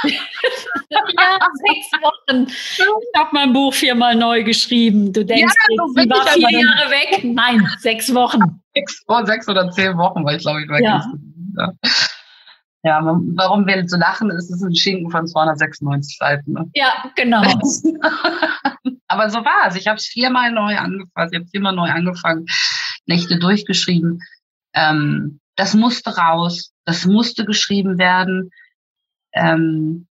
B: Ja, sechs Wochen. Ich habe mein Buch viermal neu geschrieben. Du denkst, ja, so sie war vier Jahre weg? Nein, sechs Wochen.
A: Sechs, oh, sechs oder zehn Wochen, weil ich glaube, ich war ja. ja. Ja, warum wir so lachen, ist es ein Schinken von zweihundertsechsundneunzig Seiten. Ne?
B: Ja, genau.
A: Aber so war es. Ich habe es viermal neu angefasst. Ich habe viermal neu angefangen, Nächte durchgeschrieben. Ähm, das musste raus. Das musste geschrieben werden. Ähm,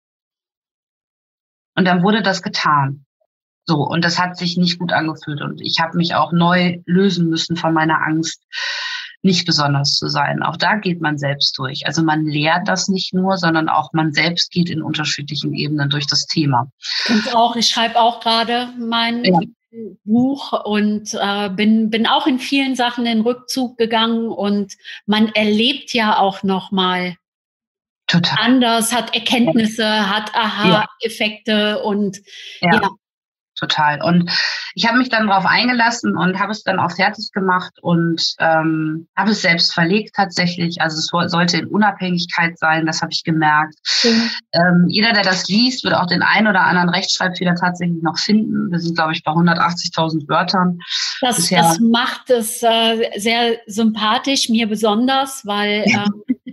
A: und dann wurde das getan. So, und das hat sich nicht gut angefühlt. Und ich habe mich auch neu lösen müssen von meiner Angst, nicht besonders zu sein. Auch da geht man selbst durch. Also man lehrt das nicht nur, sondern auch man selbst geht in unterschiedlichen Ebenen durch das Thema.
B: Und auch, ich schreibe auch gerade mein ja. Buch und äh, bin, bin auch in vielen Sachen in Rückzug gegangen und man erlebt ja auch noch mal Total. anders, hat Erkenntnisse, ja. hat Aha-Effekte ja. und
A: ja. ja. Total. Und ich habe mich dann darauf eingelassen und habe es dann auch fertig gemacht und ähm, habe es selbst verlegt tatsächlich. Also es sollte in Unabhängigkeit sein, das habe ich gemerkt. Mhm. Ähm, jeder, der das liest, wird auch den einen oder anderen Rechtschreibfehler tatsächlich noch finden. Wir sind, glaube ich, bei hundertachtzigtausend Wörtern.
B: Das, das macht es äh, sehr sympathisch, mir besonders, weil äh,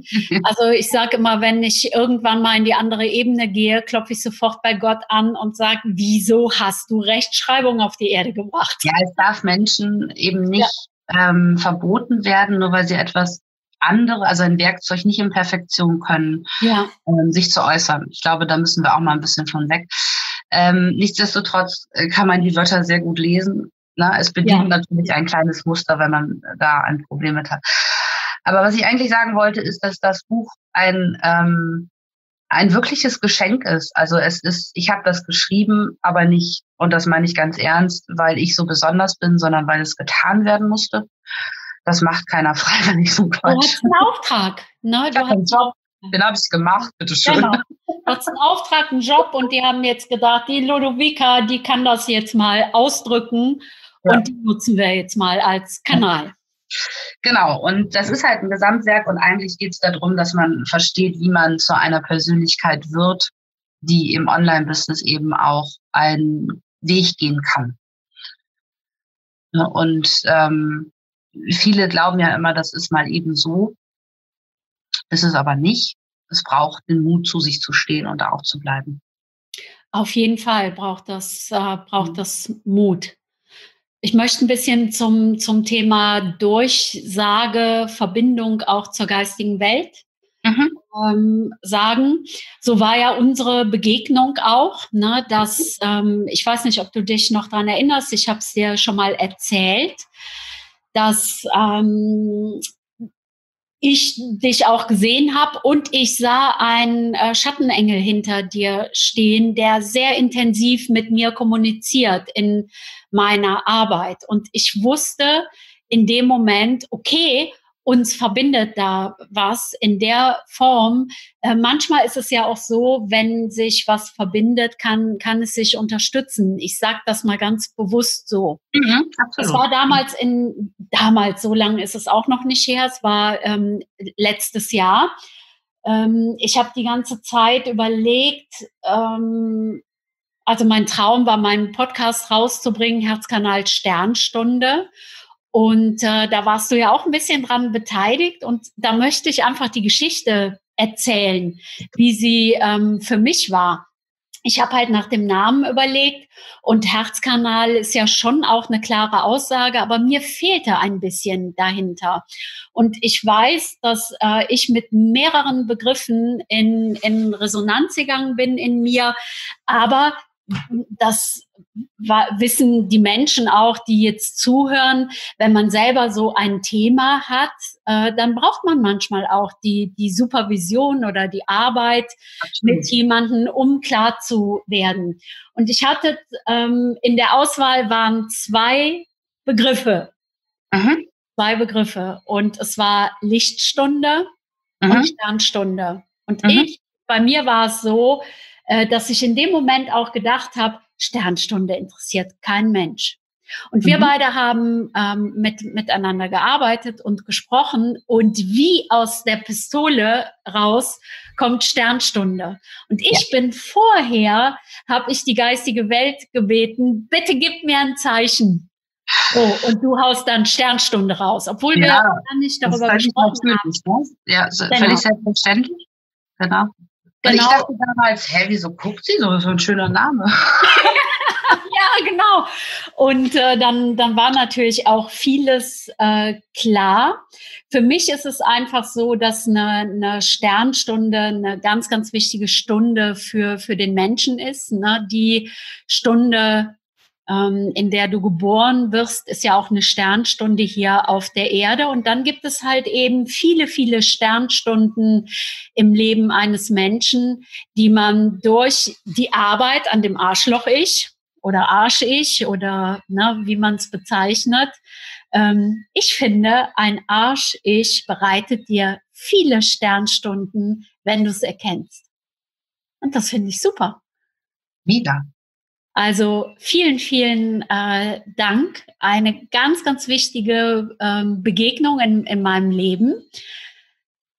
B: Also ich sage immer, wenn ich irgendwann mal in die andere Ebene gehe, klopfe ich sofort bei Gott an und sage, wieso hast du Rechtschreibung auf die Erde gebracht?
A: Ja, es darf Menschen eben nicht ja. ähm, verboten werden, nur weil sie etwas andere, also ein Werkzeug nicht in Perfektion können,
B: ja.
A: ähm, sich zu äußern. Ich glaube, da müssen wir auch mal ein bisschen von weg. Ähm, nichtsdestotrotz kann man die Wörter sehr gut lesen. Ne? Es bedient ja. natürlich ein kleines Muster, wenn man da ein Problem mit hat. Aber was ich eigentlich sagen wollte, ist, dass das Buch ein ähm, ein wirkliches Geschenk ist. Also es ist, ich habe das geschrieben, aber nicht, und das meine ich ganz ernst, weil ich so besonders bin, sondern weil es getan werden musste. Das macht keiner freiwillig so Quatsch.
B: Du hast einen Auftrag, ne? Du
A: hast einen Job, den habe ich gemacht, bitteschön.
B: Genau. Du hast einen Auftrag, einen Job, und die haben jetzt gedacht, die Ludovica, die kann das jetzt mal ausdrücken, ja. und die nutzen wir jetzt mal als Kanal.
A: Genau, und das ist halt ein Gesamtwerk, und eigentlich geht es darum, dass man versteht, wie man zu einer Persönlichkeit wird, die im Online-Business eben auch einen Weg gehen kann. Und ähm, viele glauben ja immer, das ist mal eben so. Ist es aber nicht. Es braucht den Mut, zu sich zu stehen und da auch zu bleiben.
B: Auf jeden Fall braucht das, äh, braucht das Mut. Ich möchte ein bisschen zum, zum Thema Durchsage, Verbindung auch zur geistigen Welt mhm. ähm, sagen. So war ja unsere Begegnung auch, ne, dass, ähm, ich weiß nicht, ob du dich noch daran erinnerst, ich habe es dir schon mal erzählt, dass ähm, ich dich auch gesehen habe, und ich sah einen äh, Schattenengel hinter dir stehen, der sehr intensiv mit mir kommuniziert in meiner Arbeit. Und ich wusste in dem Moment, okay, uns verbindet da was in der Form. Äh, manchmal ist es ja auch so, wenn sich was verbindet, kann, kann es sich unterstützen. Ich sage das mal ganz bewusst so.
A: Mhm,
B: es war damals in, damals, so lange ist es auch noch nicht her, es war ähm, letztes Jahr. Ähm, ich habe die ganze Zeit überlegt, ähm, also mein Traum war, meinen Podcast rauszubringen, Herzkanal Sternstunde. Und äh, da warst du ja auch ein bisschen dran beteiligt, und da möchte ich einfach die Geschichte erzählen, wie sie ähm, für mich war. Ich habe halt nach dem Namen überlegt, und Herzkanal ist ja schon auch eine klare Aussage, aber mir fehlte ein bisschen dahinter. Und ich weiß, dass äh, ich mit mehreren Begriffen in, in Resonanz gegangen bin in mir, aber das wissen die Menschen auch, die jetzt zuhören, wenn man selber so ein Thema hat, äh, dann braucht man manchmal auch die, die Supervision oder die Arbeit Absolut. Mit jemandem, um klar zu werden. Und ich hatte, ähm, in der Auswahl waren zwei Begriffe. Mhm. Zwei Begriffe. Und es war Lichtstunde mhm. und Sternstunde. Und mhm. ich, bei mir war es so, dass ich in dem Moment auch gedacht habe, Sternstunde interessiert kein Mensch. Und wir mhm. beide haben ähm, mit, miteinander gearbeitet und gesprochen, und wie aus der Pistole raus kommt Sternstunde. Und ich ja. bin vorher, habe ich die geistige Welt gebeten, bitte gib mir ein Zeichen. So, und du haust dann Sternstunde raus, obwohl ja, wir dann nicht darüber gesprochen haben.
A: Ne? Ja, so, genau. Völlig selbstverständlich. Genau. Und genau. Ich dachte damals, hä, wieso guckt sie so? So ein schöner Name.
B: Ja, genau. Und äh, dann, dann war natürlich auch vieles äh, klar. Für mich ist es einfach so, dass eine, eine Sternstunde eine ganz, ganz wichtige Stunde für, für den Menschen ist. Ne? Die Stunde, ähm, in der du geboren wirst, ist ja auch eine Sternstunde hier auf der Erde. Und dann gibt es halt eben viele, viele Sternstunden im Leben eines Menschen, die man durch die Arbeit an dem Arschloch-Ich oder Arsch-Ich oder ne, wie man es bezeichnet. Ähm, ich finde, ein Arsch-Ich bereitet dir viele Sternstunden, wenn du es erkennst. Und das finde ich super.
A: Wieder.
B: Also vielen, vielen äh, Dank. Eine ganz, ganz wichtige ähm, Begegnung in, in meinem Leben.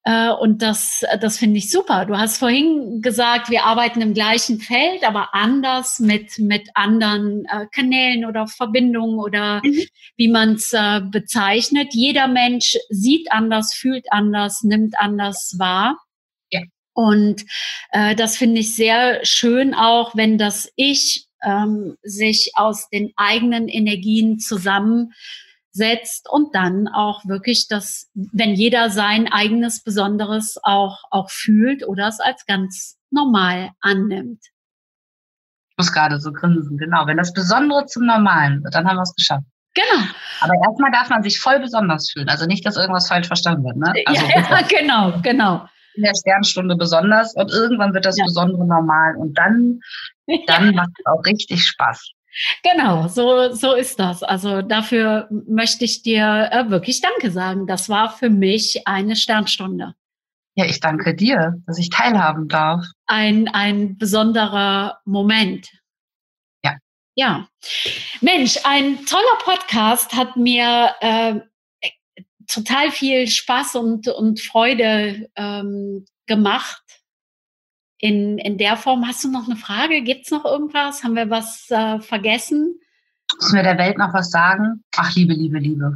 B: Äh, und das, das finde ich super. Du hast vorhin gesagt, wir arbeiten im gleichen Feld, aber anders mit, mit anderen äh, Kanälen oder Verbindungen oder mhm. wie man es äh, bezeichnet. Jeder Mensch sieht anders, fühlt anders, nimmt anders wahr.
A: Ja.
B: Und äh, das finde ich sehr schön auch, wenn das Ich ähm, sich aus den eigenen Energien zusammensetzt und dann auch wirklich das, wenn jeder sein eigenes Besonderes auch, auch fühlt oder es als ganz normal annimmt.
A: Ich muss gerade so grinsen, genau. Wenn das Besondere zum Normalen wird, dann haben wir es geschafft.
B: Genau.
A: Aber erstmal darf man sich voll besonders fühlen. Also nicht, dass irgendwas falsch verstanden wird. Ne? Also
B: ja, ja, genau, genau.
A: In der Sternstunde besonders und irgendwann wird das ja. Besondere normal und dann, dann ja. macht es auch richtig Spaß.
B: Genau, so, so ist das. Also dafür möchte ich dir äh, wirklich Danke sagen. Das war für mich eine Sternstunde.
A: Ja, ich danke dir, dass ich teilhaben darf.
B: Ein, ein besonderer Moment.
A: Ja.
B: Ja. Mensch, ein toller Podcast hat mir äh, total viel Spaß und, und Freude ähm, gemacht. In, in der Form. Hast du noch eine Frage? Gibt's noch irgendwas? Haben wir was äh, vergessen?
A: Müssen wir der Welt noch was sagen? Ach, Liebe, Liebe, Liebe.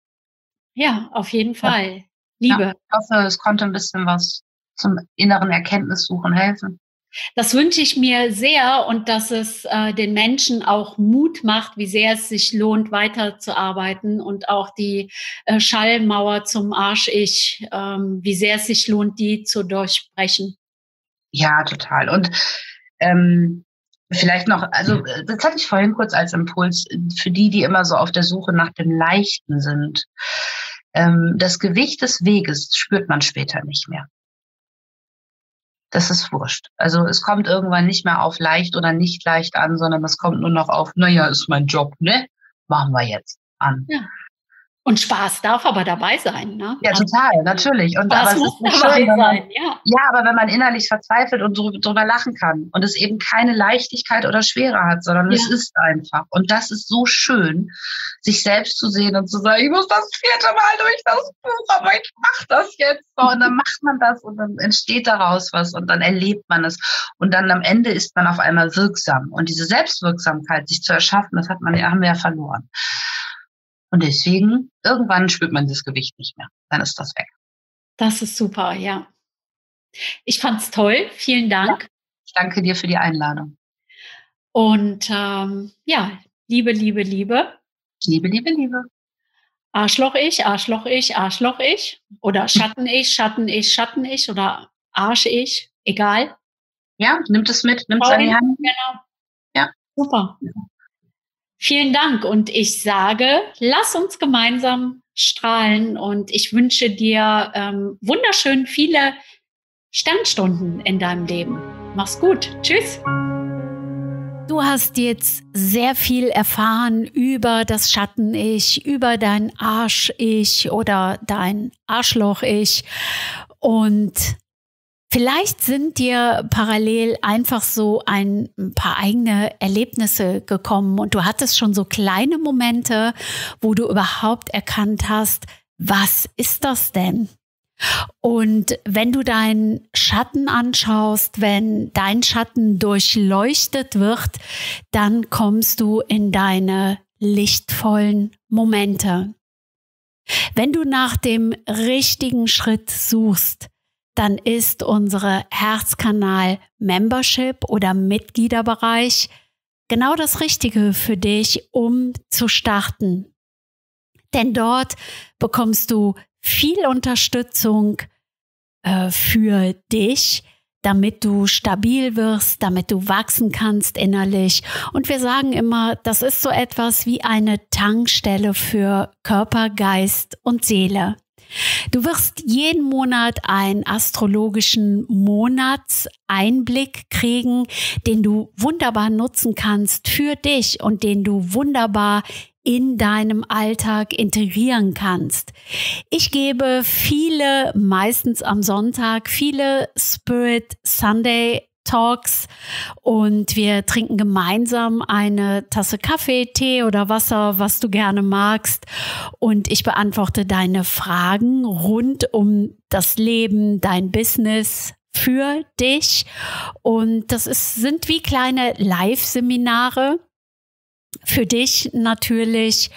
B: Ja, auf jeden Fall. Ja. Liebe.
A: Ja, ich hoffe, es konnte ein bisschen was zum inneren Erkenntnissuchen helfen.
B: Das wünsche ich mir sehr und dass es äh, den Menschen auch Mut macht, wie sehr es sich lohnt, weiterzuarbeiten und auch die äh, Schallmauer zum Arsch-Ich, ähm, wie sehr es sich lohnt, die zu durchbrechen.
A: Ja, total. Und ähm, vielleicht noch, also das hatte ich vorhin kurz als Impuls für die, die immer so auf der Suche nach dem Leichten sind. Ähm, das Gewicht des Weges spürt man später nicht mehr. Das ist wurscht. Also es kommt irgendwann nicht mehr auf leicht oder nicht leicht an, sondern es kommt nur noch auf, naja, ist mein Job, ne? Machen wir jetzt an.
B: Ja. Und Spaß darf aber dabei sein, ne?
A: Ja, total, natürlich. Und
B: Spaß
A: aber
B: muss
A: es ist
B: dabei
A: schön, wenn man,
B: sein, ja.
A: Ja, aber wenn man innerlich verzweifelt und drüber, drüber lachen kann und es eben keine Leichtigkeit oder Schwere hat, sondern ja. es ist einfach. Und das ist so schön, sich selbst zu sehen und zu sagen, ich muss das vierte Mal durch das Buch, aber ich mach das jetzt so. Und dann macht man das und dann entsteht daraus was und dann erlebt man es. Und dann am Ende ist man auf einmal wirksam. Und diese Selbstwirksamkeit, sich zu erschaffen, das hat man, haben wir ja verloren. Und deswegen, irgendwann spürt man das Gewicht nicht mehr. Dann ist das weg.
B: Das ist super, ja. Ich fand's toll. Vielen Dank.
A: Ja, ich danke dir für die Einladung.
B: Und ähm, ja, Liebe, Liebe, Liebe.
A: Liebe, Liebe, Liebe.
B: Arschloch-Ich, Arschloch-Ich, Arschloch-Ich. Oder Schatten-Ich, Schatten-Ich, Schatten-Ich. Oder Arsch-Ich. Egal.
A: Ja, nimmt es mit, nimmt es an die Hand.
B: Genau.
A: Ja.
B: Super. Ja. Vielen Dank und ich sage, lass uns gemeinsam strahlen und ich wünsche dir ähm, wunderschön viele Sternstunden in deinem Leben. Mach's gut. Tschüss. Du hast jetzt sehr viel erfahren über das Schatten-Ich, über dein Arsch-Ich oder dein Arschloch-Ich und vielleicht sind dir parallel einfach so ein paar eigene Erlebnisse gekommen und du hattest schon so kleine Momente, wo du überhaupt erkannt hast, was ist das denn? Und wenn du deinen Schatten anschaust, wenn dein Schatten durchleuchtet wird, dann kommst du in deine lichtvollen Momente. Wenn du nach dem richtigen Schritt suchst, dann ist unsere Herzkanal Membership oder Mitgliederbereich genau das Richtige für dich, um zu starten. Denn dort bekommst du viel Unterstützung äh, für dich, damit du stabil wirst, damit du wachsen kannst innerlich. Und wir sagen immer, das ist so etwas wie eine Tankstelle für Körper, Geist und Seele. Du wirst jeden Monat einen astrologischen Monatseinblick kriegen, den du wunderbar nutzen kannst für dich und den du wunderbar in deinem Alltag integrieren kannst. Ich gebe viele, meistens am Sonntag, viele Spirit Sunday Talks und wir trinken gemeinsam eine Tasse Kaffee, Tee oder Wasser, was du gerne magst. Und ich beantworte deine Fragen rund um das Leben, dein Business für dich. Und das ist, sind wie kleine Live-Seminare für dich natürlich.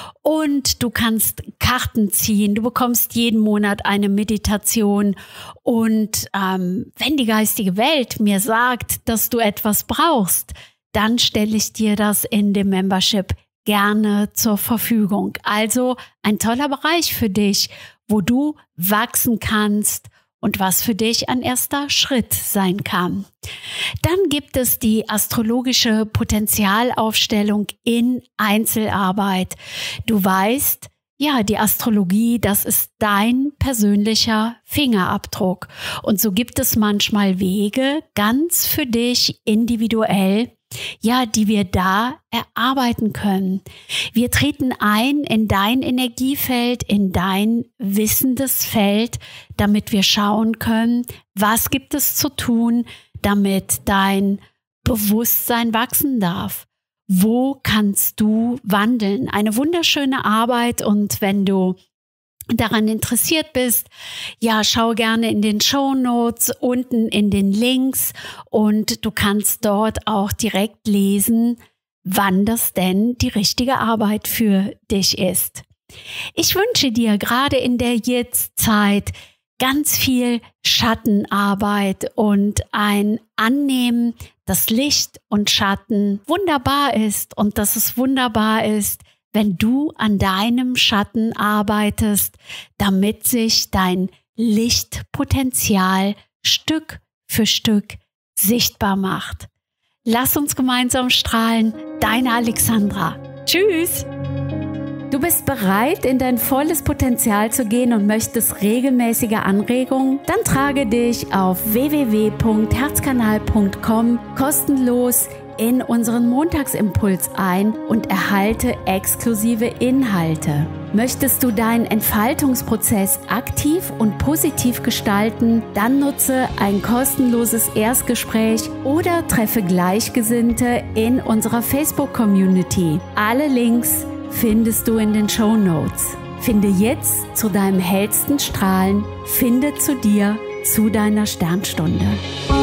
B: Und du kannst Karten ziehen, du bekommst jeden Monat eine Meditation. Und ähm, wenn die geistige Welt mir sagt, dass du etwas brauchst, dann stelle ich dir das in dem Membership gerne zur Verfügung. Also ein toller Bereich für dich, wo du wachsen kannst und was für dich ein erster Schritt sein kann. Dann gibt es die astrologische Potenzialaufstellung in Einzelarbeit. Du weißt, ja, die Astrologie, das ist dein persönlicher Fingerabdruck. Und so gibt es manchmal Wege, ganz für dich individuell, ja, die wir da erarbeiten können. Wir treten ein in dein Energiefeld, in dein wissendes Feld, damit wir schauen können, was gibt es zu tun, damit dein Bewusstsein wachsen darf. Wo kannst du wandeln? Eine wunderschöne Arbeit, und wenn du daran interessiert bist, ja, schau gerne in den Shownotes, unten in den Links, und du kannst dort auch direkt lesen, wann das denn die richtige Arbeit für dich ist. Ich wünsche dir gerade in der Jetzt-Zeit ganz viel Schattenarbeit und ein Annehmen, dass Licht und Schatten wunderbar ist und dass es wunderbar ist, wenn du an deinem Schatten arbeitest, damit sich dein Lichtpotenzial Stück für Stück sichtbar macht. Lass uns gemeinsam strahlen. Deine Alexandra. Tschüss! Du bist bereit, in dein volles Potenzial zu gehen und möchtest regelmäßige Anregungen? Dann trage dich auf w w w punkt herzkanal punkt com kostenlos in unseren Montagsimpuls ein und erhalte exklusive Inhalte. Möchtest du deinen Entfaltungsprozess aktiv und positiv gestalten? Dann nutze ein kostenloses Erstgespräch oder treffe Gleichgesinnte in unserer Facebook-Community. Alle Links findest du in den Shownotes. Finde jetzt zu deinem hellsten Strahlen, finde zu dir, zu deiner Sternstunde.